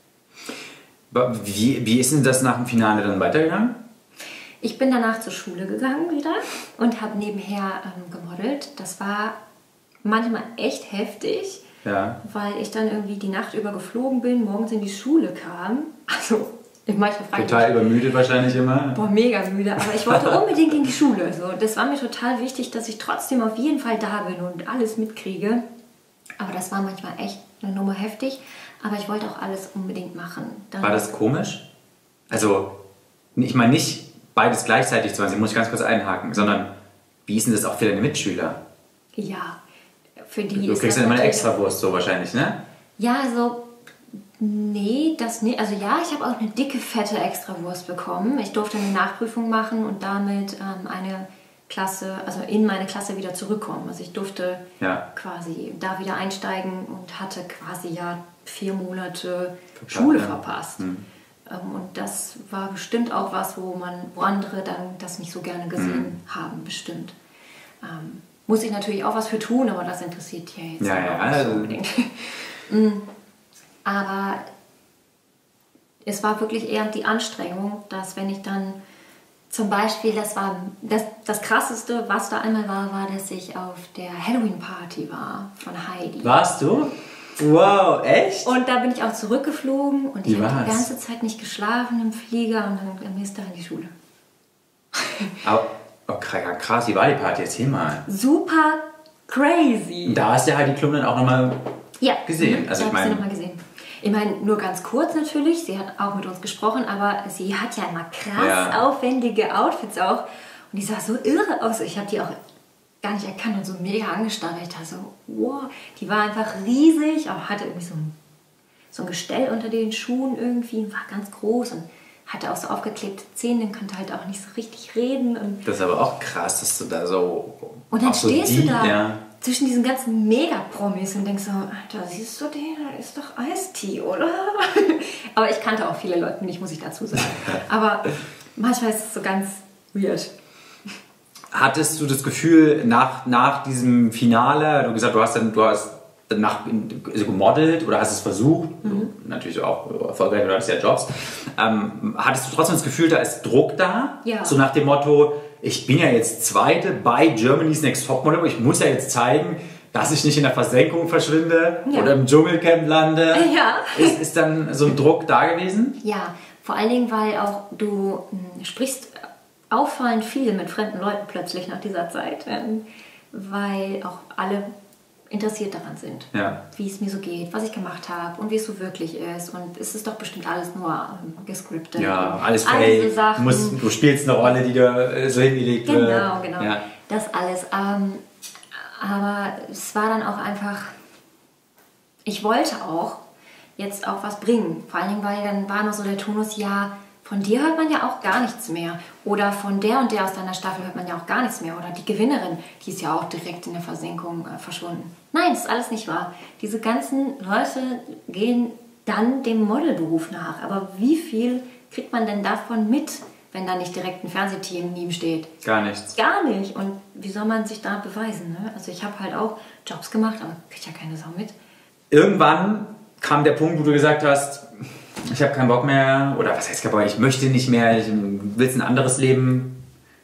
Speaker 2: Ja. Wie ist denn das nach dem Finale dann weitergegangen?
Speaker 1: Ich bin danach zur Schule gegangen wieder und habe nebenher gemodelt. Das war manchmal echt heftig.
Speaker 2: Ja.
Speaker 1: Weil ich dann irgendwie die Nacht über geflogen bin, morgens in die Schule kam. Also, manchmal frage ich
Speaker 2: total übermüdet wahrscheinlich immer.
Speaker 1: Boah, mega müde. Aber ich wollte unbedingt in die Schule. So, das war mir total wichtig, dass ich trotzdem auf jeden Fall da bin und alles mitkriege. Aber das war manchmal echt eine Nummer heftig. Aber ich wollte auch alles unbedingt machen. Dann
Speaker 2: war das komisch? Also, ich meine nicht beides gleichzeitig zu machen, muss ich ganz kurz einhaken, sondern wie ist denn das auch für deine Mitschüler?
Speaker 1: Ja. Für die
Speaker 2: du kriegst ja immer eine Extrawurst so wahrscheinlich, ne?
Speaker 1: Ja, also nee, das nicht. Also ja, ich habe auch eine dicke, fette Extrawurst bekommen. Ich durfte eine Nachprüfung machen und damit eine Klasse, also in meine Klasse wieder zurückkommen. Also ich durfte quasi da wieder einsteigen und hatte quasi 4 Monate Schule verpasst. Und das war bestimmt auch was, wo andere dann das nicht so gerne gesehen haben, bestimmt. Muss ich natürlich auch was für tun, aber das interessiert ja jetzt nicht so unbedingt. Aber es war wirklich eher die Anstrengung, dass wenn ich dann zum Beispiel, das Krasseste, was da einmal war, dass ich auf der Halloween-Party war von Heidi.
Speaker 2: Warst du? Wow, echt?
Speaker 1: Und da bin ich auch zurückgeflogen und ich habe die ganze Zeit nicht geschlafen im Flieger und dann am nächsten Tag in die Schule.
Speaker 2: Okay, krass, wie war die Party? Erzähl mal.
Speaker 1: Super crazy.
Speaker 2: Da hast du ja Heidi Klum dann auch nochmal gesehen.
Speaker 1: Also ich meine, nochmal gesehen. Ich meine, nur ganz kurz natürlich, sie hat auch mit uns gesprochen, aber sie hat ja immer krass aufwendige Outfits auch und die sah so irre aus. Ich habe die auch gar nicht erkannt und so mega angestarrt. Ich dachte so, wow, die war einfach riesig, aber hatte irgendwie so ein Gestell unter den Schuhen irgendwie, war ganz groß und hatte auch so aufgeklebte Zähne, konnte halt auch nicht so richtig reden. Und
Speaker 2: das ist aber auch krass, dass du da so...
Speaker 1: Und dann
Speaker 2: so
Speaker 1: stehst du da
Speaker 2: ja.
Speaker 1: zwischen diesen ganzen Mega-Promis und denkst so, da siehst du den, das ist doch Ice-T, oder? Aber ich kannte auch viele Leute nicht, muss ich dazu sagen. Aber manchmal ist es so ganz weird.
Speaker 2: Hattest du das Gefühl, nach diesem Finale, du gesagt, du hast danach gemodelt oder hast es versucht, natürlich auch erfolgreich, du hattest ja Jobs, hattest du trotzdem das Gefühl, da ist Druck da?
Speaker 1: Ja.
Speaker 2: So nach dem Motto, ich bin ja jetzt Zweite bei Germany's Next Topmodel, ich muss ja jetzt zeigen, dass ich nicht in der Versenkung verschwinde oder im Dschungelcamp lande.
Speaker 1: Ja.
Speaker 2: Ist dann so ein Druck da gewesen?
Speaker 1: Ja, vor allen Dingen, weil auch du sprichst auffallend viel mit fremden Leuten plötzlich nach dieser Zeit, weil auch alle interessiert daran sind, wie es mir so geht, was ich gemacht habe und wie es so wirklich ist. Und es ist doch bestimmt alles nur gescriptet.
Speaker 2: Ja, alles fake. Du spielst eine Rolle, die dir so hingelegt wird.
Speaker 1: Genau. Ja. Das alles. Aber es war dann auch einfach, ich wollte auch jetzt auch was bringen. Vor allen Dingen, weil dann war noch so der Tonus, ja, von dir hört man ja auch gar nichts mehr. Oder von der und der aus deiner Staffel hört man ja auch gar nichts mehr. Oder die Gewinnerin, die ist ja auch direkt in der Versenkung verschwunden. Nein, das ist alles nicht wahr. Diese ganzen Leute gehen dann dem Modelberuf nach. Aber wie viel kriegt man denn davon mit, wenn da nicht direkt ein Fernsehteam neben steht?
Speaker 2: Gar nichts.
Speaker 1: Gar nicht. Und wie soll man sich da beweisen? Ne? Also ich habe halt auch Jobs gemacht, aber kriegt ja keine Sau mit.
Speaker 2: Irgendwann kam der Punkt, wo du gesagt hast, ich habe keinen Bock mehr, oder was heißt keinen Bock, ich möchte nicht mehr, ich will ein anderes Leben.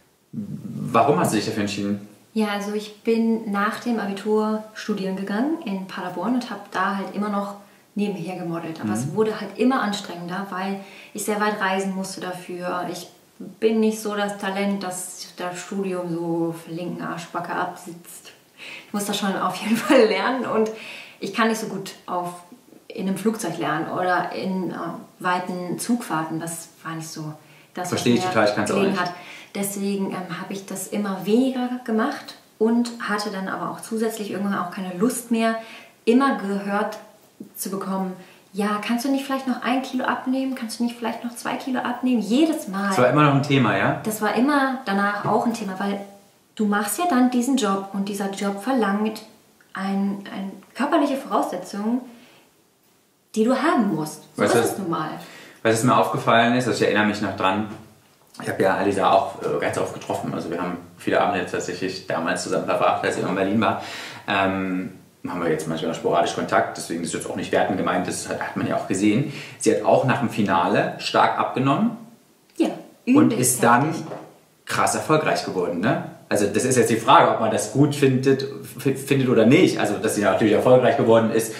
Speaker 2: Warum hast du dich dafür entschieden?
Speaker 1: Ja, also ich bin nach dem Abitur studieren gegangen in Paderborn und habe da halt immer noch nebenher gemodelt. Aber es wurde halt immer anstrengender, weil ich sehr weit reisen musste dafür. Ich bin nicht so das Talent, dass das Studium so linken Arschbacke absitzt. Ich muss das schon auf jeden Fall lernen und ich kann nicht so gut in einem Flugzeug lernen oder in weiten Zugfahrten. Das war nicht so das,
Speaker 2: verstehe ich total, ich kann es auch nicht.
Speaker 1: Deswegen habe ich das immer weniger gemacht und hatte dann aber auch zusätzlich irgendwann auch keine Lust mehr, immer gehört zu bekommen, ja, kannst du nicht vielleicht noch 1 Kilo abnehmen? Kannst du nicht vielleicht noch 2 Kilo abnehmen? Jedes Mal.
Speaker 2: Das war immer noch ein Thema, ja?
Speaker 1: Das war immer danach auch ein Thema, weil du machst ja dann diesen Job und dieser Job verlangt eine körperliche Voraussetzung, die du haben musst. So ist es nun mal.
Speaker 2: Was mir aufgefallen ist, also ich erinnere mich noch dran, ich habe ja Alisa auch ganz oft getroffen. Also wir haben viele Abende jetzt tatsächlich damals zusammen verbracht, als sie in Berlin war. Haben wir jetzt manchmal sporadisch Kontakt, deswegen ist es jetzt auch nicht wertend gemeint, das hat man ja auch gesehen. Sie hat auch nach dem Finale stark abgenommen.
Speaker 1: Ja,
Speaker 2: und ist dann krass erfolgreich geworden, ne? Also das ist jetzt die Frage, ob man das gut findet oder nicht. Also dass sie natürlich erfolgreich geworden ist,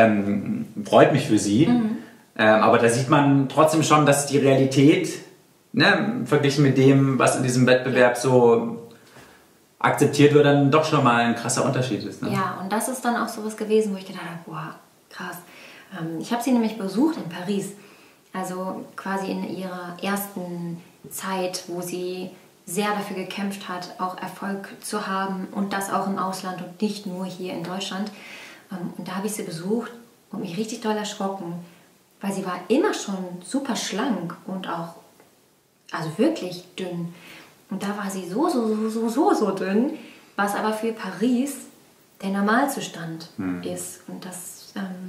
Speaker 2: freut mich für sie. Aber da sieht man trotzdem schon, dass die Realität, ne, verglichen mit dem, was in diesem Wettbewerb so akzeptiert wird, dann doch schon mal ein krasser Unterschied ist. Ne?
Speaker 1: Ja, und das ist dann auch sowas gewesen, wo ich gedacht habe, boah, krass. Ich habe sie nämlich besucht in Paris. Also quasi in ihrer ersten Zeit, wo sie sehr dafür gekämpft hat, auch Erfolg zu haben und das auch im Ausland und nicht nur hier in Deutschland. Und da habe ich sie besucht und mich richtig doll erschrocken, weil sie war immer schon super schlank und auch, also wirklich dünn. Und da war sie so dünn, was aber für Paris der Normalzustand ist. Und das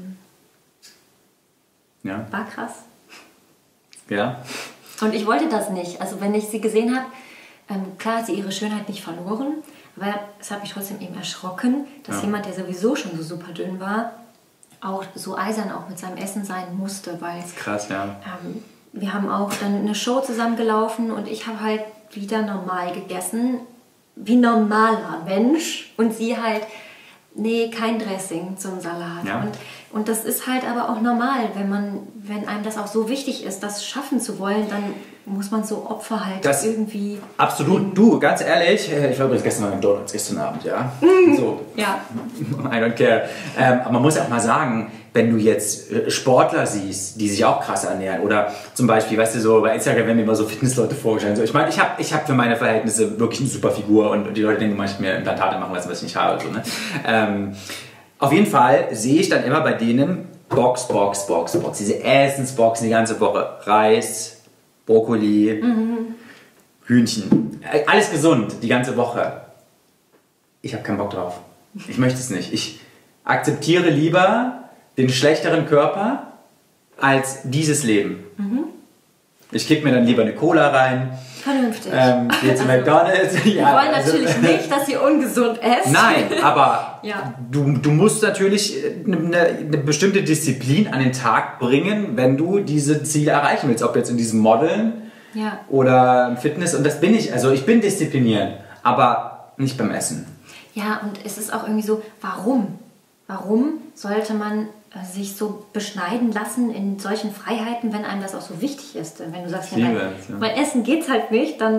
Speaker 1: war krass.
Speaker 2: Ja.
Speaker 1: Und ich wollte das nicht. Also wenn ich sie gesehen habe, klar hat sie ihre Schönheit nicht verloren, aber es hat mich trotzdem eben erschrocken, dass jemand, der sowieso schon so super dünn war, auch so eisern auch mit seinem Essen sein musste. Weil,
Speaker 2: das ist krass, ja.
Speaker 1: Wir haben auch dann eine Show zusammengelaufen und ich habe halt wieder normal gegessen, wie normaler Mensch. Und sie halt, nee, kein Dressing zum Salat.
Speaker 2: Ja.
Speaker 1: Und das ist halt aber auch normal, wenn einem das auch so wichtig ist, das schaffen zu wollen, dann muss man so Opfer halt
Speaker 2: Das
Speaker 1: irgendwie...
Speaker 2: Absolut. Du, ganz ehrlich, ich war übrigens gestern mal im McDonald's, gestern Abend, ja. So.
Speaker 1: Ja.
Speaker 2: I don't care. Aber man muss auch mal sagen, wenn du jetzt Sportler siehst, die sich auch krass ernähren oder zum Beispiel, weißt du, so bei Instagram werden mir immer so Fitnessleute vorgestellt. So, ich meine, ich hab für meine Verhältnisse wirklich eine super Figur und die Leute denken, ich mir Implantate machen lassen, was ich nicht habe. So, ne? Auf jeden Fall sehe ich dann immer bei denen Box. Diese Essensboxen die ganze Woche. Reis, Brokkoli, Hühnchen. Alles gesund, die ganze Woche. Ich habe keinen Bock drauf. Ich möchte es nicht. Ich akzeptiere lieber den schlechteren Körper als dieses Leben. Ich kipp mir dann lieber eine Cola rein.
Speaker 1: Vernünftig.
Speaker 2: Gehe zu McDonald's.
Speaker 1: Wir wollen natürlich nicht, dass ihr ungesund esst.
Speaker 2: Nein, aber
Speaker 1: Ja.
Speaker 2: du musst natürlich eine bestimmte Disziplin an den Tag bringen, wenn du diese Ziele erreichen willst. Ob jetzt in diesem Modeln oder im Fitness. Und das bin ich. Also ich bin diszipliniert, aber nicht beim Essen.
Speaker 1: Ja, und es ist auch irgendwie so, warum? Warum sollte man sich so beschneiden lassen in solchen Freiheiten, wenn einem das auch so wichtig ist? Wenn du sagst, bei Essen geht's halt nicht, dann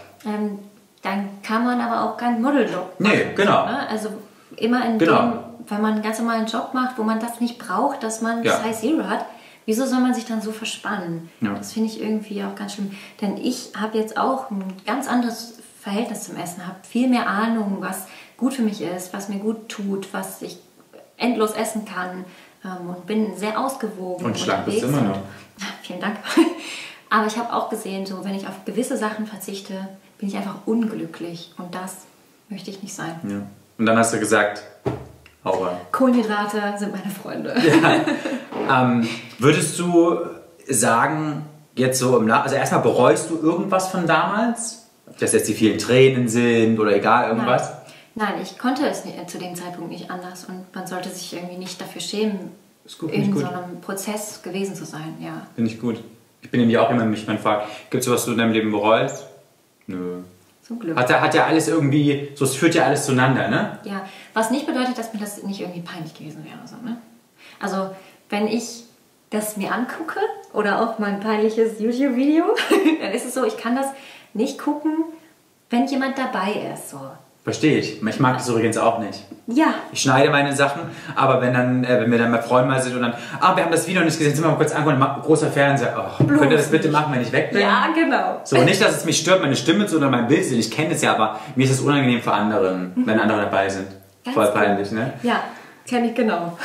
Speaker 1: kann man aber auch keinen Modeljob machen.
Speaker 2: Nee, genau.
Speaker 1: Ne? Also immer in dem, wenn man einen ganz normalen Job macht, wo man das nicht braucht, dass man Size Zero hat, wieso soll man sich dann so verspannen? Ja. Das finde ich irgendwie auch ganz schlimm. Denn ich habe jetzt auch ein ganz anderes Verhältnis zum Essen, habe viel mehr Ahnung, was gut für mich ist, was mir gut tut, was ich endlos essen kann und bin sehr ausgewogen.
Speaker 2: Und schlank bist du immer noch.
Speaker 1: Vielen Dank. Aber ich habe auch gesehen, so wenn ich auf gewisse Sachen verzichte, bin ich einfach unglücklich und das möchte ich nicht sein.
Speaker 2: Ja. Und dann hast du gesagt, hau rein.
Speaker 1: Kohlenhydrate sind meine Freunde.
Speaker 2: Ja. Würdest du sagen, jetzt so also erstmal bereust du irgendwas von damals? Ob das jetzt die vielen Tränen sind oder egal, irgendwas?
Speaker 1: Nein, ich konnte es zu dem Zeitpunkt nicht anders und man sollte sich irgendwie nicht dafür schämen,
Speaker 2: ist gut,
Speaker 1: in so einem Prozess gewesen zu sein. Ja.
Speaker 2: Finde ich gut. Ich bin nämlich auch immer mich fragt, gibt es was, was du in deinem Leben bereust? Nö.
Speaker 1: Zum Glück.
Speaker 2: Hat ja alles irgendwie, so es führt ja alles zueinander, ne?
Speaker 1: Ja, was nicht bedeutet, dass mir das nicht irgendwie peinlich gewesen wäre. So, ne? Also, wenn ich das mir angucke oder auch mein peinliches YouTube-Video, dann ist es so, ich kann das nicht gucken, wenn jemand dabei ist. So.
Speaker 2: Verstehe ich. Ich mag das übrigens auch nicht.
Speaker 1: Ja.
Speaker 2: Ich schneide meine Sachen, aber wenn wir dann bei Freunden mal sind und dann, wir haben das Video nicht gesehen, sind wir mal kurz angucken, großer Fernseher. Oh, könnt ihr das bitte machen, wenn ich weg bin?
Speaker 1: Ja, genau.
Speaker 2: So, nicht, dass es mich stört, meine Stimme oder mein Bild sind. Ich kenne es ja, aber mir ist es unangenehm für anderen, wenn andere dabei sind.
Speaker 1: Ganz
Speaker 2: voll peinlich, ne?
Speaker 1: Ja, kenne ich genau.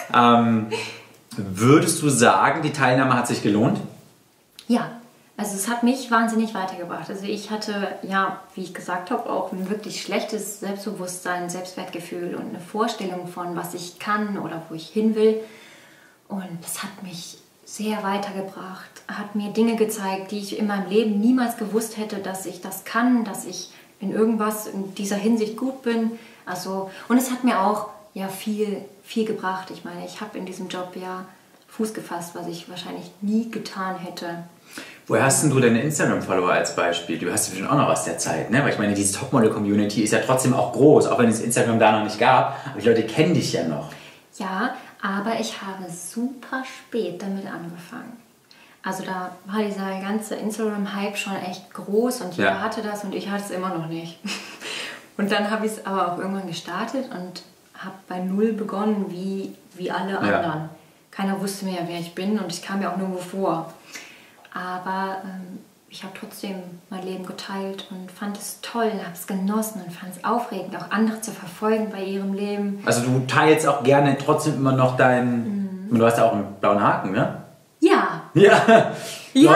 Speaker 2: Würdest du sagen, die Teilnahme hat sich gelohnt?
Speaker 1: Ja. Also es hat mich wahnsinnig weitergebracht. Also ich hatte, ja, wie ich gesagt habe, auch ein wirklich schlechtes Selbstbewusstsein, Selbstwertgefühl und eine Vorstellung von, was ich kann oder wo ich hin will. Und das hat mich sehr weitergebracht, hat mir Dinge gezeigt, die ich in meinem Leben niemals gewusst hätte, dass ich das kann, dass ich in irgendwas in dieser Hinsicht gut bin. Also, und es hat mir auch viel gebracht. Ich meine, ich habe in diesem Job Fuß gefasst, was ich wahrscheinlich nie getan hätte.
Speaker 2: Woher hast denn du deine Instagram-Follower als Beispiel? Du hast ja schon auch noch aus der Zeit, ne? Weil ich meine, diese Topmodel-Community ist ja trotzdem auch groß, auch wenn es Instagram da noch nicht gab. Aber die Leute kennen dich ja noch.
Speaker 1: Ja, aber ich habe super spät damit angefangen. Also da war dieser ganze Instagram-Hype schon echt groß und jeder hatte das und ich hatte es immer noch nicht. Und dann habe ich es aber auch irgendwann gestartet und habe bei Null begonnen, wie alle anderen. Keiner wusste mehr, wer ich bin und ich kam mir auch nirgendwo vor. Aber ich habe trotzdem mein Leben geteilt und fand es toll, habe es genossen und fand es aufregend, auch andere zu verfolgen bei ihrem Leben. Also
Speaker 2: du teilst auch gerne trotzdem immer noch deinen... Du hast ja auch einen blauen Haken, ne?
Speaker 1: Ja.
Speaker 2: Ja,
Speaker 1: ich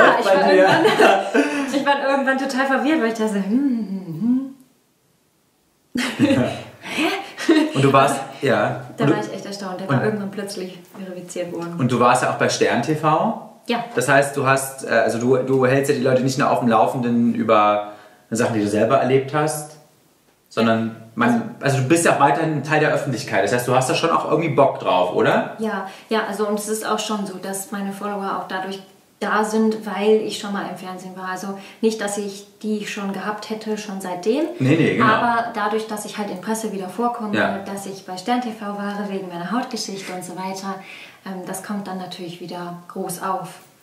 Speaker 1: war irgendwann total verwirrt, weil ich dachte,
Speaker 2: Und du warst,
Speaker 1: Da war ich echt erstaunt, der war irgendwann plötzlich verifiziert worden.
Speaker 2: Und du warst ja auch bei Stern TV?
Speaker 1: Ja.
Speaker 2: Das heißt, du hast, du hältst ja die Leute nicht nur auf dem Laufenden über Sachen, die du selber erlebt hast, sondern du bist ja auch weiterhin ein Teil der Öffentlichkeit. Das heißt, du hast da schon auch irgendwie Bock drauf, oder?
Speaker 1: Ja, also und es ist auch schon so, dass meine Follower auch dadurch da sind, weil ich schon mal im Fernsehen war. Also nicht, dass ich die schon gehabt hätte, schon seitdem.
Speaker 2: Nee, genau.
Speaker 1: Aber dadurch, dass ich halt in Presse wieder vorkomme, dass ich bei Stern TV war, wegen meiner Hautgeschichte und so weiter, das kommt dann natürlich wieder groß auf.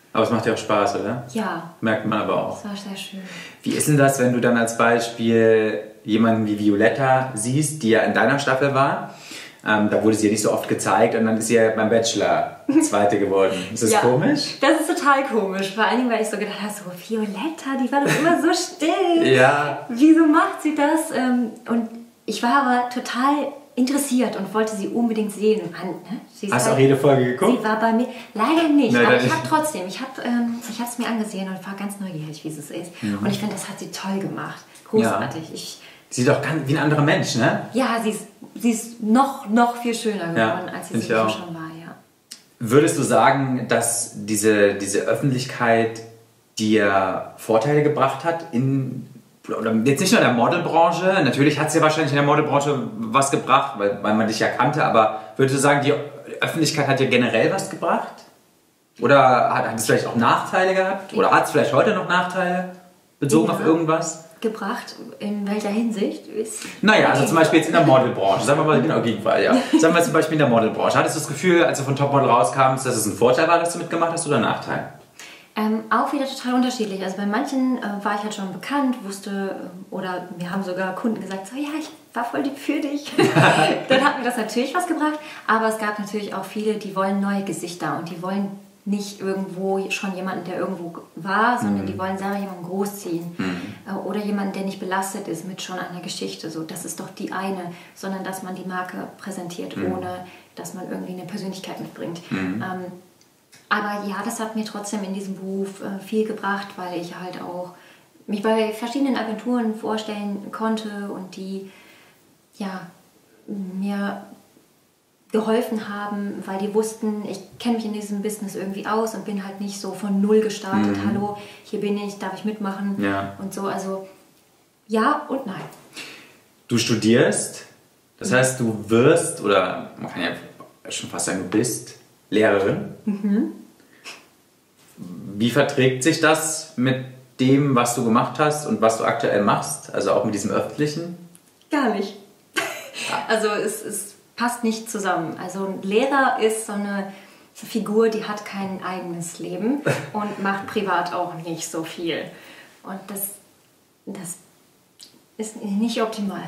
Speaker 2: Aber es macht dir auch Spaß, oder?
Speaker 1: Ja.
Speaker 2: Merkt man aber auch.
Speaker 1: Das war sehr schön.
Speaker 2: Wie ist denn das, wenn du dann als Beispiel jemanden wie Violetta siehst, die ja in deiner Staffel war? Da wurde sie ja nicht so oft gezeigt und dann ist sie ja beim Bachelor Zweite geworden. Ist das komisch?
Speaker 1: Das ist total komisch. Vor allen Dingen, weil ich so gedacht habe, so Violetta, die war doch immer so still.
Speaker 2: Ja.
Speaker 1: Wieso macht sie das? Und ich war aber total interessiert und wollte sie unbedingt sehen.
Speaker 2: Hast du auch jede Folge geguckt?
Speaker 1: Sie war bei mir, leider nicht,
Speaker 2: Nein,
Speaker 1: aber ich habe es mir angesehen und war ganz neugierig, wie es ist. Und ich finde, das hat sie toll gemacht. Großartig.
Speaker 2: Ja. Sie ist doch ganz wie ein anderer Mensch, ne?
Speaker 1: Ja, sie ist noch viel schöner geworden, als sie sowieso schon war, ja.
Speaker 2: Würdest du sagen, dass diese Öffentlichkeit dir Vorteile gebracht hat oder jetzt nicht nur in der Modelbranche, natürlich hat es ja wahrscheinlich in der Modelbranche was gebracht, weil man dich ja kannte, aber würdest du sagen, die Öffentlichkeit hat dir generell was gebracht? Oder hat es vielleicht auch Nachteile gehabt? Oder hat es vielleicht heute noch Nachteile bezogen auf irgendwas?
Speaker 1: Gebracht, in welcher Hinsicht?
Speaker 2: Naja, also zum Beispiel jetzt in der Modelbranche, sagen wir mal genau Gegenfall, ja. Sagen wir zum Beispiel in der Modelbranche. Hattest du das Gefühl, als du von Topmodel rauskamst, dass es ein Vorteil war, dass du mitgemacht hast oder ein Nachteil?
Speaker 1: Auch wieder total unterschiedlich. Also bei manchen war ich halt schon bekannt, wusste, oder mir haben sogar Kunden gesagt, so ja, ich war voll lieb für dich. Dann hat mir das natürlich was gebracht, aber es gab natürlich auch viele, die wollen neue Gesichter und die wollen nicht irgendwo schon jemanden, der irgendwo war, sondern die wollen selber jemanden großziehen. Oder jemanden, der nicht belastet ist mit schon einer Geschichte. So, das ist doch die eine, sondern dass man die Marke präsentiert, ohne dass man irgendwie eine Persönlichkeit mitbringt. Aber ja, das hat mir trotzdem in diesem Beruf viel gebracht, weil ich halt auch mich bei verschiedenen Agenturen vorstellen konnte und die ja, mir geholfen haben, weil die wussten, ich kenne mich in diesem Business irgendwie aus und bin halt nicht so von null gestartet. Hallo, hier bin ich, darf ich mitmachen?
Speaker 2: Ja.
Speaker 1: Und so, also ja und nein.
Speaker 2: Du studierst, das heißt, du wirst, oder man kann ja schon fast sagen, du bist Lehrerin. Wie verträgt sich das mit dem, was du gemacht hast und was du aktuell machst? Also auch mit diesem Öffentlichen?
Speaker 1: Gar nicht. Also es passt nicht zusammen. Also ein Lehrer ist so eine Figur, die hat kein eigenes Leben und macht privat auch nicht so viel. Und das ist nicht optimal.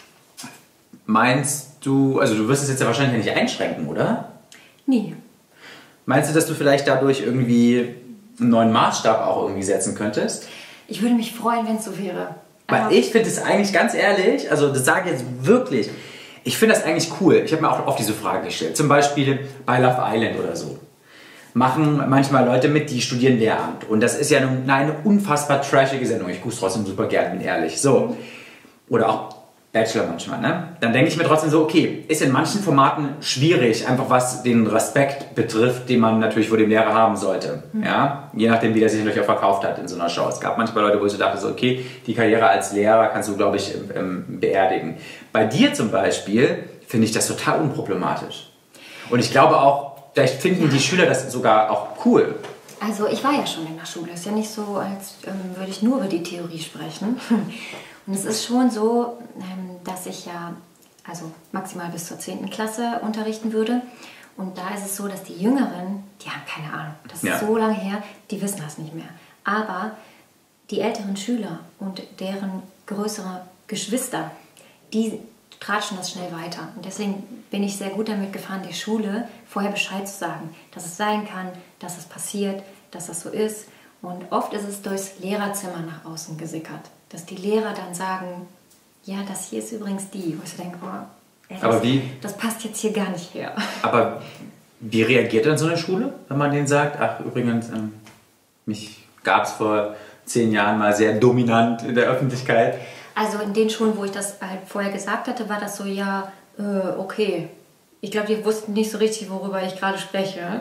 Speaker 2: Meinst du, also du wirst es jetzt ja wahrscheinlich nicht einschränken, oder?
Speaker 1: Nie.
Speaker 2: Meinst du, dass du vielleicht dadurch irgendwie einen neuen Maßstab auch irgendwie setzen könntest?
Speaker 1: Ich würde mich freuen, wenn es so wäre.
Speaker 2: Weil ich finde es eigentlich ganz ehrlich, also das sage ich jetzt wirklich, ich finde das eigentlich cool. Ich habe mir auch oft diese Frage gestellt. Zum Beispiel bei Love Island oder so. Machen manchmal Leute mit, die studieren Lehramt. Und das ist ja eine unfassbar trashige Sendung. Ich gucke es trotzdem super gerne, bin ehrlich. So. Oder auch Bachelor manchmal, ne? Dann denke ich mir trotzdem so, okay, ist in manchen Formaten schwierig, einfach was den Respekt betrifft, den man natürlich vor dem Lehrer haben sollte. Ja? Je nachdem, wie der sich natürlich auch verkauft hat in so einer Show. Es gab manchmal Leute, wo ich so dachte, so, okay, die Karriere als Lehrer kannst du, glaube ich, beerdigen. Bei dir zum Beispiel finde ich das total unproblematisch. Und ich glaube auch, vielleicht finden die Schüler das sogar auch cool.
Speaker 1: Also ich war ja schon in der Schule. Es ist ja nicht so, als würde ich nur über die Theorie sprechen. Und es ist schon so, dass ich ja also maximal bis zur 10. Klasse unterrichten würde. Und da ist es so, dass die Jüngeren, die haben keine Ahnung. Das ist so lange her, die wissen das nicht mehr. Aber die älteren Schüler und deren größere Geschwister, die tratschen das schnell weiter. Und deswegen bin ich sehr gut damit gefahren, der Schule vorher Bescheid zu sagen, dass es sein kann, dass es passiert, dass das so ist. Und oft ist es durchs Lehrerzimmer nach außen gesickert, dass die Lehrer dann sagen, ja, das hier ist übrigens die. Wo ich so denke, oh, ey, das passt jetzt hier gar nicht her.
Speaker 2: Aber wie reagiert dann so eine Schule, wenn man denen sagt, ach übrigens, mich gab es vor 10 Jahren mal sehr dominant in der Öffentlichkeit?
Speaker 1: Also in den Schulen, wo ich das halt vorher gesagt hatte, war das so, ja, okay. Ich glaube, die wussten nicht so richtig, worüber ich gerade spreche.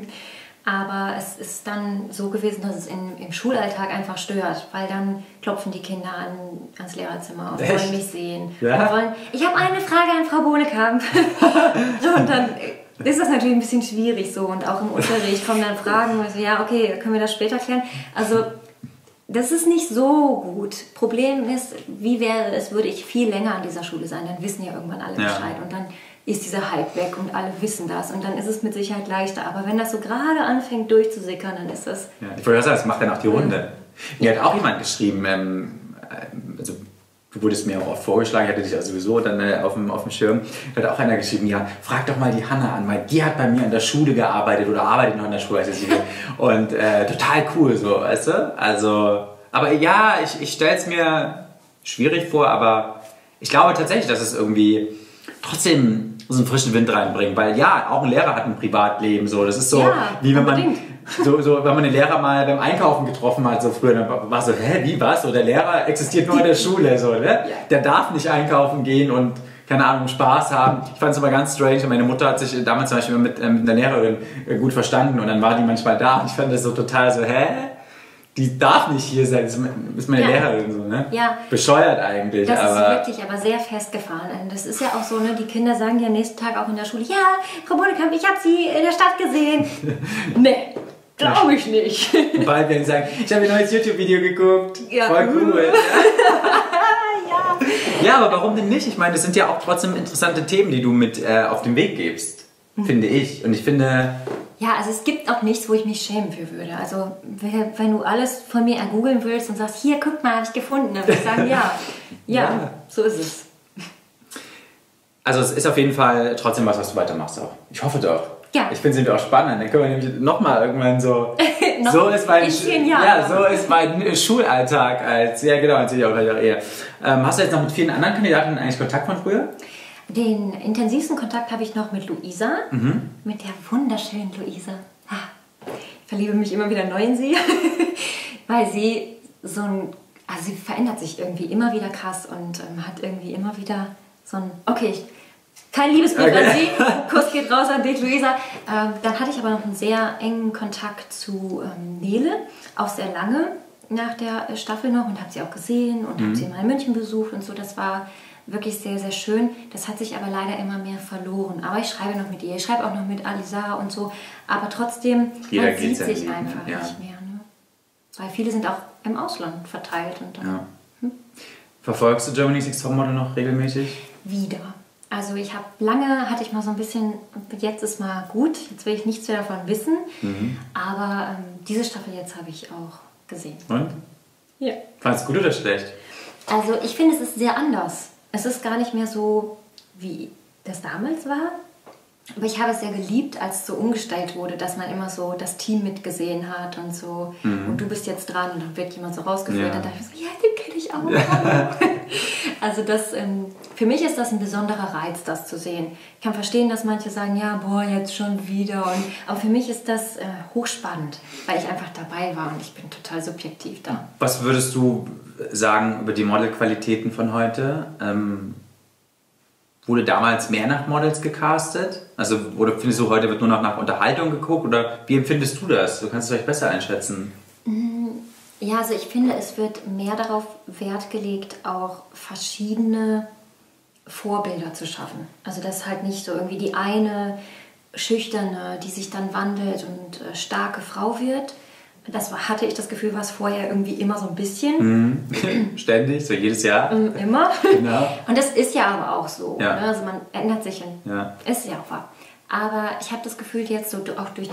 Speaker 1: Aber es ist dann so gewesen, dass es im Schulalltag einfach stört, weil dann klopfen die Kinder ans Lehrerzimmer und wollen mich sehen. Ja? Ich habe eine Frage an Frau Bohnekamp. Und dann ist das natürlich ein bisschen schwierig so. Und auch im Unterricht kommen dann Fragen und so, ja, okay, können wir das später klären? Also das ist nicht so gut. Problem ist, wie wäre es, würde ich viel länger an dieser Schule sein, dann wissen ja irgendwann alle Bescheid. Und dann ist dieser Hype weg und alle wissen das und dann ist es mit Sicherheit leichter. Aber wenn das so gerade anfängt durchzusickern, dann ist das...
Speaker 2: Ja, ich wollte ja sagen, das macht dann auch die Runde. Mir hat auch jemand geschrieben, also du wurdest mir auch oft vorgeschlagen, ich hatte dich ja sowieso dann auf dem Schirm, da hat auch einer geschrieben, ja, frag doch mal die Hanna an, weil die hat bei mir an der Schule gearbeitet oder arbeitet noch in der Schule, weiß ich nicht. Und total cool so, weißt du? Also, aber ja, ich stelle es mir schwierig vor, aber ich glaube tatsächlich, dass es irgendwie trotzdem so einen frischen Wind reinbringt, weil ja, auch ein Lehrer hat ein Privatleben, so, das ist so, wie wenn man wenn man den Lehrer mal beim Einkaufen getroffen hat, so früher, dann war so, hä, wie, was? So, der Lehrer existiert nur in der Schule, so, ne? Ja. Der darf nicht einkaufen gehen und, keine Ahnung, Spaß haben. Ich fand es immer ganz strange, meine Mutter hat sich damals zum Beispiel mit der Lehrerin gut verstanden und dann war die manchmal da und ich fand das so total so, hä? Die darf nicht hier sein, das ist meine Lehrerin, so, ne? Ja. Bescheuert eigentlich.
Speaker 1: Das ist wirklich aber sehr festgefahren. Das ist ja auch so, ne? Die Kinder sagen ja am nächsten Tag auch in der Schule, ja, Frau Bodekamp, ich habe Sie in der Stadt gesehen. Nee, glaube ich nicht.
Speaker 2: Und bald werden sie sagen, ich habe ein neues YouTube-Video geguckt. Ja. Voll cool. Ja, aber warum denn nicht? Ich meine, das sind ja auch trotzdem interessante Themen, die du mit auf den Weg gibst, finde ich. Und ich finde...
Speaker 1: Ja, also es gibt auch nichts, wo ich mich schämen für würde. Also wenn du alles von mir ergoogeln willst und sagst, hier, guck mal, habe ich gefunden, dann würde ich sagen, ja, so ist es.
Speaker 2: Also es ist auf jeden Fall trotzdem was du weitermachst auch. Ich hoffe doch.
Speaker 1: Ja.
Speaker 2: Ich finde es nämlich auch spannend. Dann können wir nämlich nochmal irgendwann so...
Speaker 1: so ist
Speaker 2: mein Schulalltag als... Ja, genau, erzähle ich auch gleich eher. Hast du jetzt noch mit vielen anderen Kandidaten eigentlich Kontakt von früher?
Speaker 1: Den intensivsten Kontakt habe ich noch mit Luisa, mit der wunderschönen Luisa. Ich verliebe mich immer wieder neu in sie, weil sie so ein, also sie verändert sich irgendwie immer wieder krass und hat irgendwie immer wieder so ein, kein Liebesbrief an sie, Kuss geht raus an dich, Luisa. Dann hatte ich aber noch einen sehr engen Kontakt zu Nele, auch sehr lange nach der Staffel noch und habe sie auch gesehen und habe sie mal in München besucht und so, das war wirklich sehr, sehr schön. Das hat sich aber leider immer mehr verloren. Aber ich schreibe noch mit ihr. Ich schreibe auch noch mit Alisa und so. Aber trotzdem, man sieht sich einfach nicht mehr. Ne? Weil viele sind auch im Ausland verteilt. Und dann,
Speaker 2: Verfolgst du Germany's Next Topmodel noch regelmäßig?
Speaker 1: Wieder. Also ich habe lange, hatte ich mal so ein bisschen, jetzt ist mal gut, jetzt will ich nichts mehr davon wissen. Aber diese Staffel jetzt habe ich auch gesehen.
Speaker 2: Und?
Speaker 1: Ja.
Speaker 2: Fandest du gut oder schlecht?
Speaker 1: Also ich finde, es ist sehr anders. Es ist gar nicht mehr so, wie das damals war. Aber ich habe es sehr geliebt, als es so umgestellt wurde, dass man immer so das Team mitgesehen hat und so. Und du bist jetzt dran und dann wird jemand so rausgeführt. Ja. Dann dachte ich so, ja, den kenne ich auch. Ja. Also das, für mich ist das ein besonderer Reiz, das zu sehen. Ich kann verstehen, dass manche sagen, ja, boah, jetzt schon wieder. Aber für mich ist das hochspannend, weil ich einfach dabei war und ich bin total subjektiv da.
Speaker 2: Was würdest du sagen über die Modelqualitäten von heute? Wurde damals mehr nach Models gecastet? Also, oder findest du, heute wird nur noch nach Unterhaltung geguckt? Oder wie empfindest du das? Du kannst es vielleicht besser einschätzen.
Speaker 1: Ja, also ich finde, es wird mehr darauf Wert gelegt, auch verschiedene Vorbilder zu schaffen. Also, dass halt nicht so irgendwie die eine schüchterne, die sich dann wandelt und starke Frau wird. Das hatte ich das Gefühl, war es vorher irgendwie immer so ein bisschen.
Speaker 2: Ständig, so jedes Jahr.
Speaker 1: Immer.
Speaker 2: Genau.
Speaker 1: Und das ist ja aber auch so.
Speaker 2: Ja.
Speaker 1: Ne? Also man ändert sich und ist ja auch wahr. Aber ich habe das Gefühl jetzt so auch durch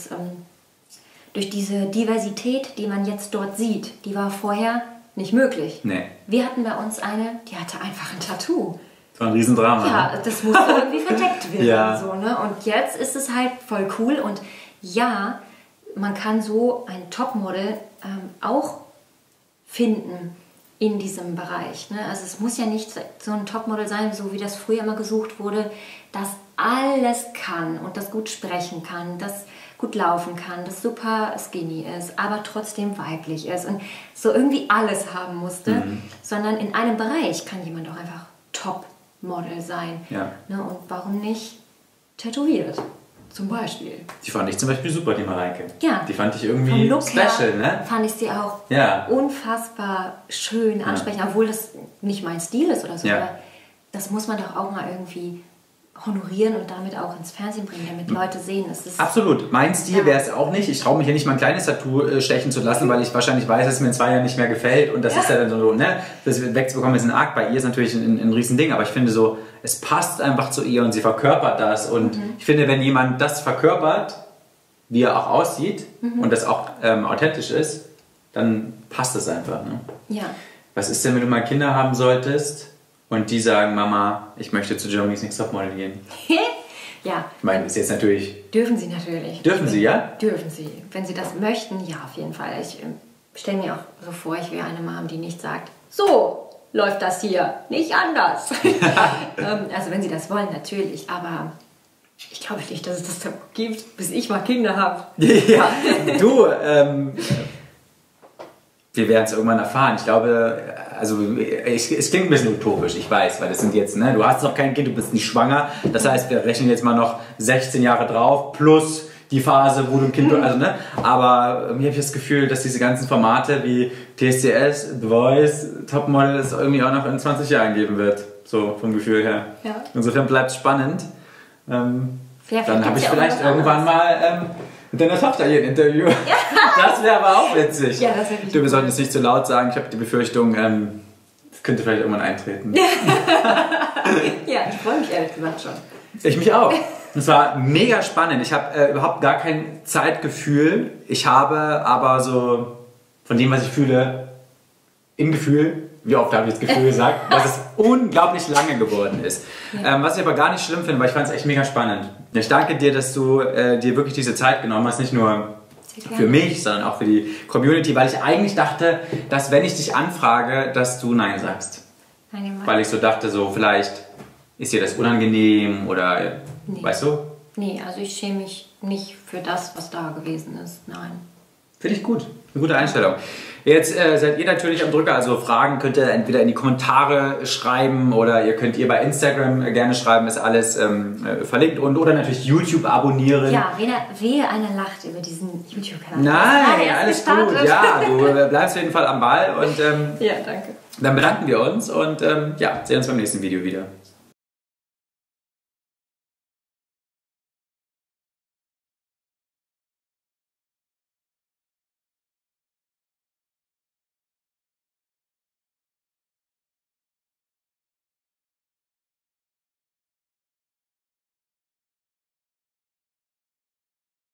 Speaker 1: diese Diversität, die man jetzt dort sieht, die war vorher nicht möglich.
Speaker 2: Nee.
Speaker 1: Wir hatten bei uns eine, die hatte einfach ein Tattoo.
Speaker 2: Das war ein Riesendrama.
Speaker 1: Ja, das musste irgendwie verdeckt werden.
Speaker 2: Ja.
Speaker 1: So, ne? Und jetzt ist es halt voll cool und ja, man kann so ein Topmodel auch finden in diesem Bereich. Ne? Also es muss ja nicht so ein Topmodel sein, so wie das früher immer gesucht wurde, das alles kann und das gut sprechen kann, das gut laufen kann, das super skinny ist, aber trotzdem weiblich ist und so irgendwie alles haben musste, sondern in einem Bereich kann jemand auch einfach Topmodel sein.
Speaker 2: Ja.
Speaker 1: Ne? Und warum nicht tätowiert? Zum Beispiel.
Speaker 2: Die fand ich zum Beispiel super, die Mareike.
Speaker 1: Ja.
Speaker 2: Die fand ich irgendwie special, ne?
Speaker 1: Fand ich sie auch unfassbar schön ansprechend, obwohl das nicht mein Stil ist oder so.
Speaker 2: Ja.
Speaker 1: Aber das muss man doch auch mal irgendwie honorieren und damit auch ins Fernsehen bringen, damit Leute sehen. Das ist
Speaker 2: absolut. Mein Stil wäre es auch nicht. Ich traue mich ja nicht mal ein kleines Tattoo stechen zu lassen, weil ich wahrscheinlich weiß, dass es mir in 2 Jahren nicht mehr gefällt. Und das ist ja dann so, ne, das wegzubekommen ist ein Arg. Bei ihr ist natürlich ein Riesending, aber ich finde so, es passt einfach zu ihr und sie verkörpert das. Und ich finde, wenn jemand das verkörpert, wie er auch aussieht und das auch authentisch ist, dann passt es einfach. Ne?
Speaker 1: Ja.
Speaker 2: Was ist denn, wenn du mal Kinder haben solltest und die sagen, Mama, ich möchte zu Germany's Next Topmodel gehen?
Speaker 1: Ja.
Speaker 2: Ich meine, ist jetzt natürlich...
Speaker 1: Dürfen sie natürlich.
Speaker 2: Dürfen sie, ja?
Speaker 1: Dürfen sie. Wenn sie das möchten, ja, auf jeden Fall. Ich stelle mir auch so vor, ich will eine Mom, die nicht sagt, so läuft das hier, nicht anders. Also wenn sie das wollen, natürlich, aber ich glaube nicht, dass es das da gibt, bis ich mal Kinder habe.
Speaker 2: Ja, du, wir werden es irgendwann erfahren. Ich glaube, also es klingt ein bisschen utopisch, ich weiß, weil das sind jetzt, ne, du hast noch kein Kind, du bist nicht schwanger. Das heißt, wir rechnen jetzt mal noch 16 Jahre drauf, plus die Phase, wo du ein Kind, also, ne, aber irgendwie habe ich das Gefühl, dass diese ganzen Formate wie DSDS, The Voice, Topmodel es irgendwie auch noch in 20 Jahren geben wird, so vom Gefühl her. Ja. Insofern bleibt es spannend. Dann habe ich vielleicht irgendwann mal mit deiner Tochter hier ein Interview. Ja. Das wäre aber auch witzig. Ja, das wäre richtig. Wir sollten es nicht zu laut sagen. Ich habe die Befürchtung, es könnte vielleicht irgendwann eintreten.
Speaker 1: Ja, ich freue mich ehrlich gesagt schon.
Speaker 2: Ich mich auch. Es war mega spannend. Ich habe überhaupt gar kein Zeitgefühl. Ich habe aber so von dem, was ich fühle, im Gefühl, wie oft habe ich das Gefühl gesagt, dass es unglaublich lange geworden ist. Ja. Was ich aber gar nicht schlimm finde, weil ich fand es echt mega spannend. Ich danke dir, dass du dir wirklich diese Zeit genommen hast, nicht nur für mich, sondern auch für die Community, weil ich eigentlich dachte, dass wenn ich dich anfrage, dass du Nein sagst. Nein, weil ich so dachte, so vielleicht ist dir das unangenehm oder weißt du?
Speaker 1: Nee, also ich schäme mich nicht für das, was da gewesen ist. Nein.
Speaker 2: Finde ich gut. Eine gute Einstellung. Jetzt seid ihr natürlich am Drücker, also Fragen könnt ihr entweder in die Kommentare schreiben oder ihr könnt ihr bei Instagram gerne schreiben, ist alles verlinkt oder natürlich YouTube abonnieren.
Speaker 1: Ja, wehe einer lacht über diesen YouTube-Kanal.
Speaker 2: Nein, alles gut. Ja, du bleibst auf jeden Fall am Ball und
Speaker 1: ja, danke.
Speaker 2: Dann bedanken wir uns und ja, sehen uns beim nächsten Video wieder.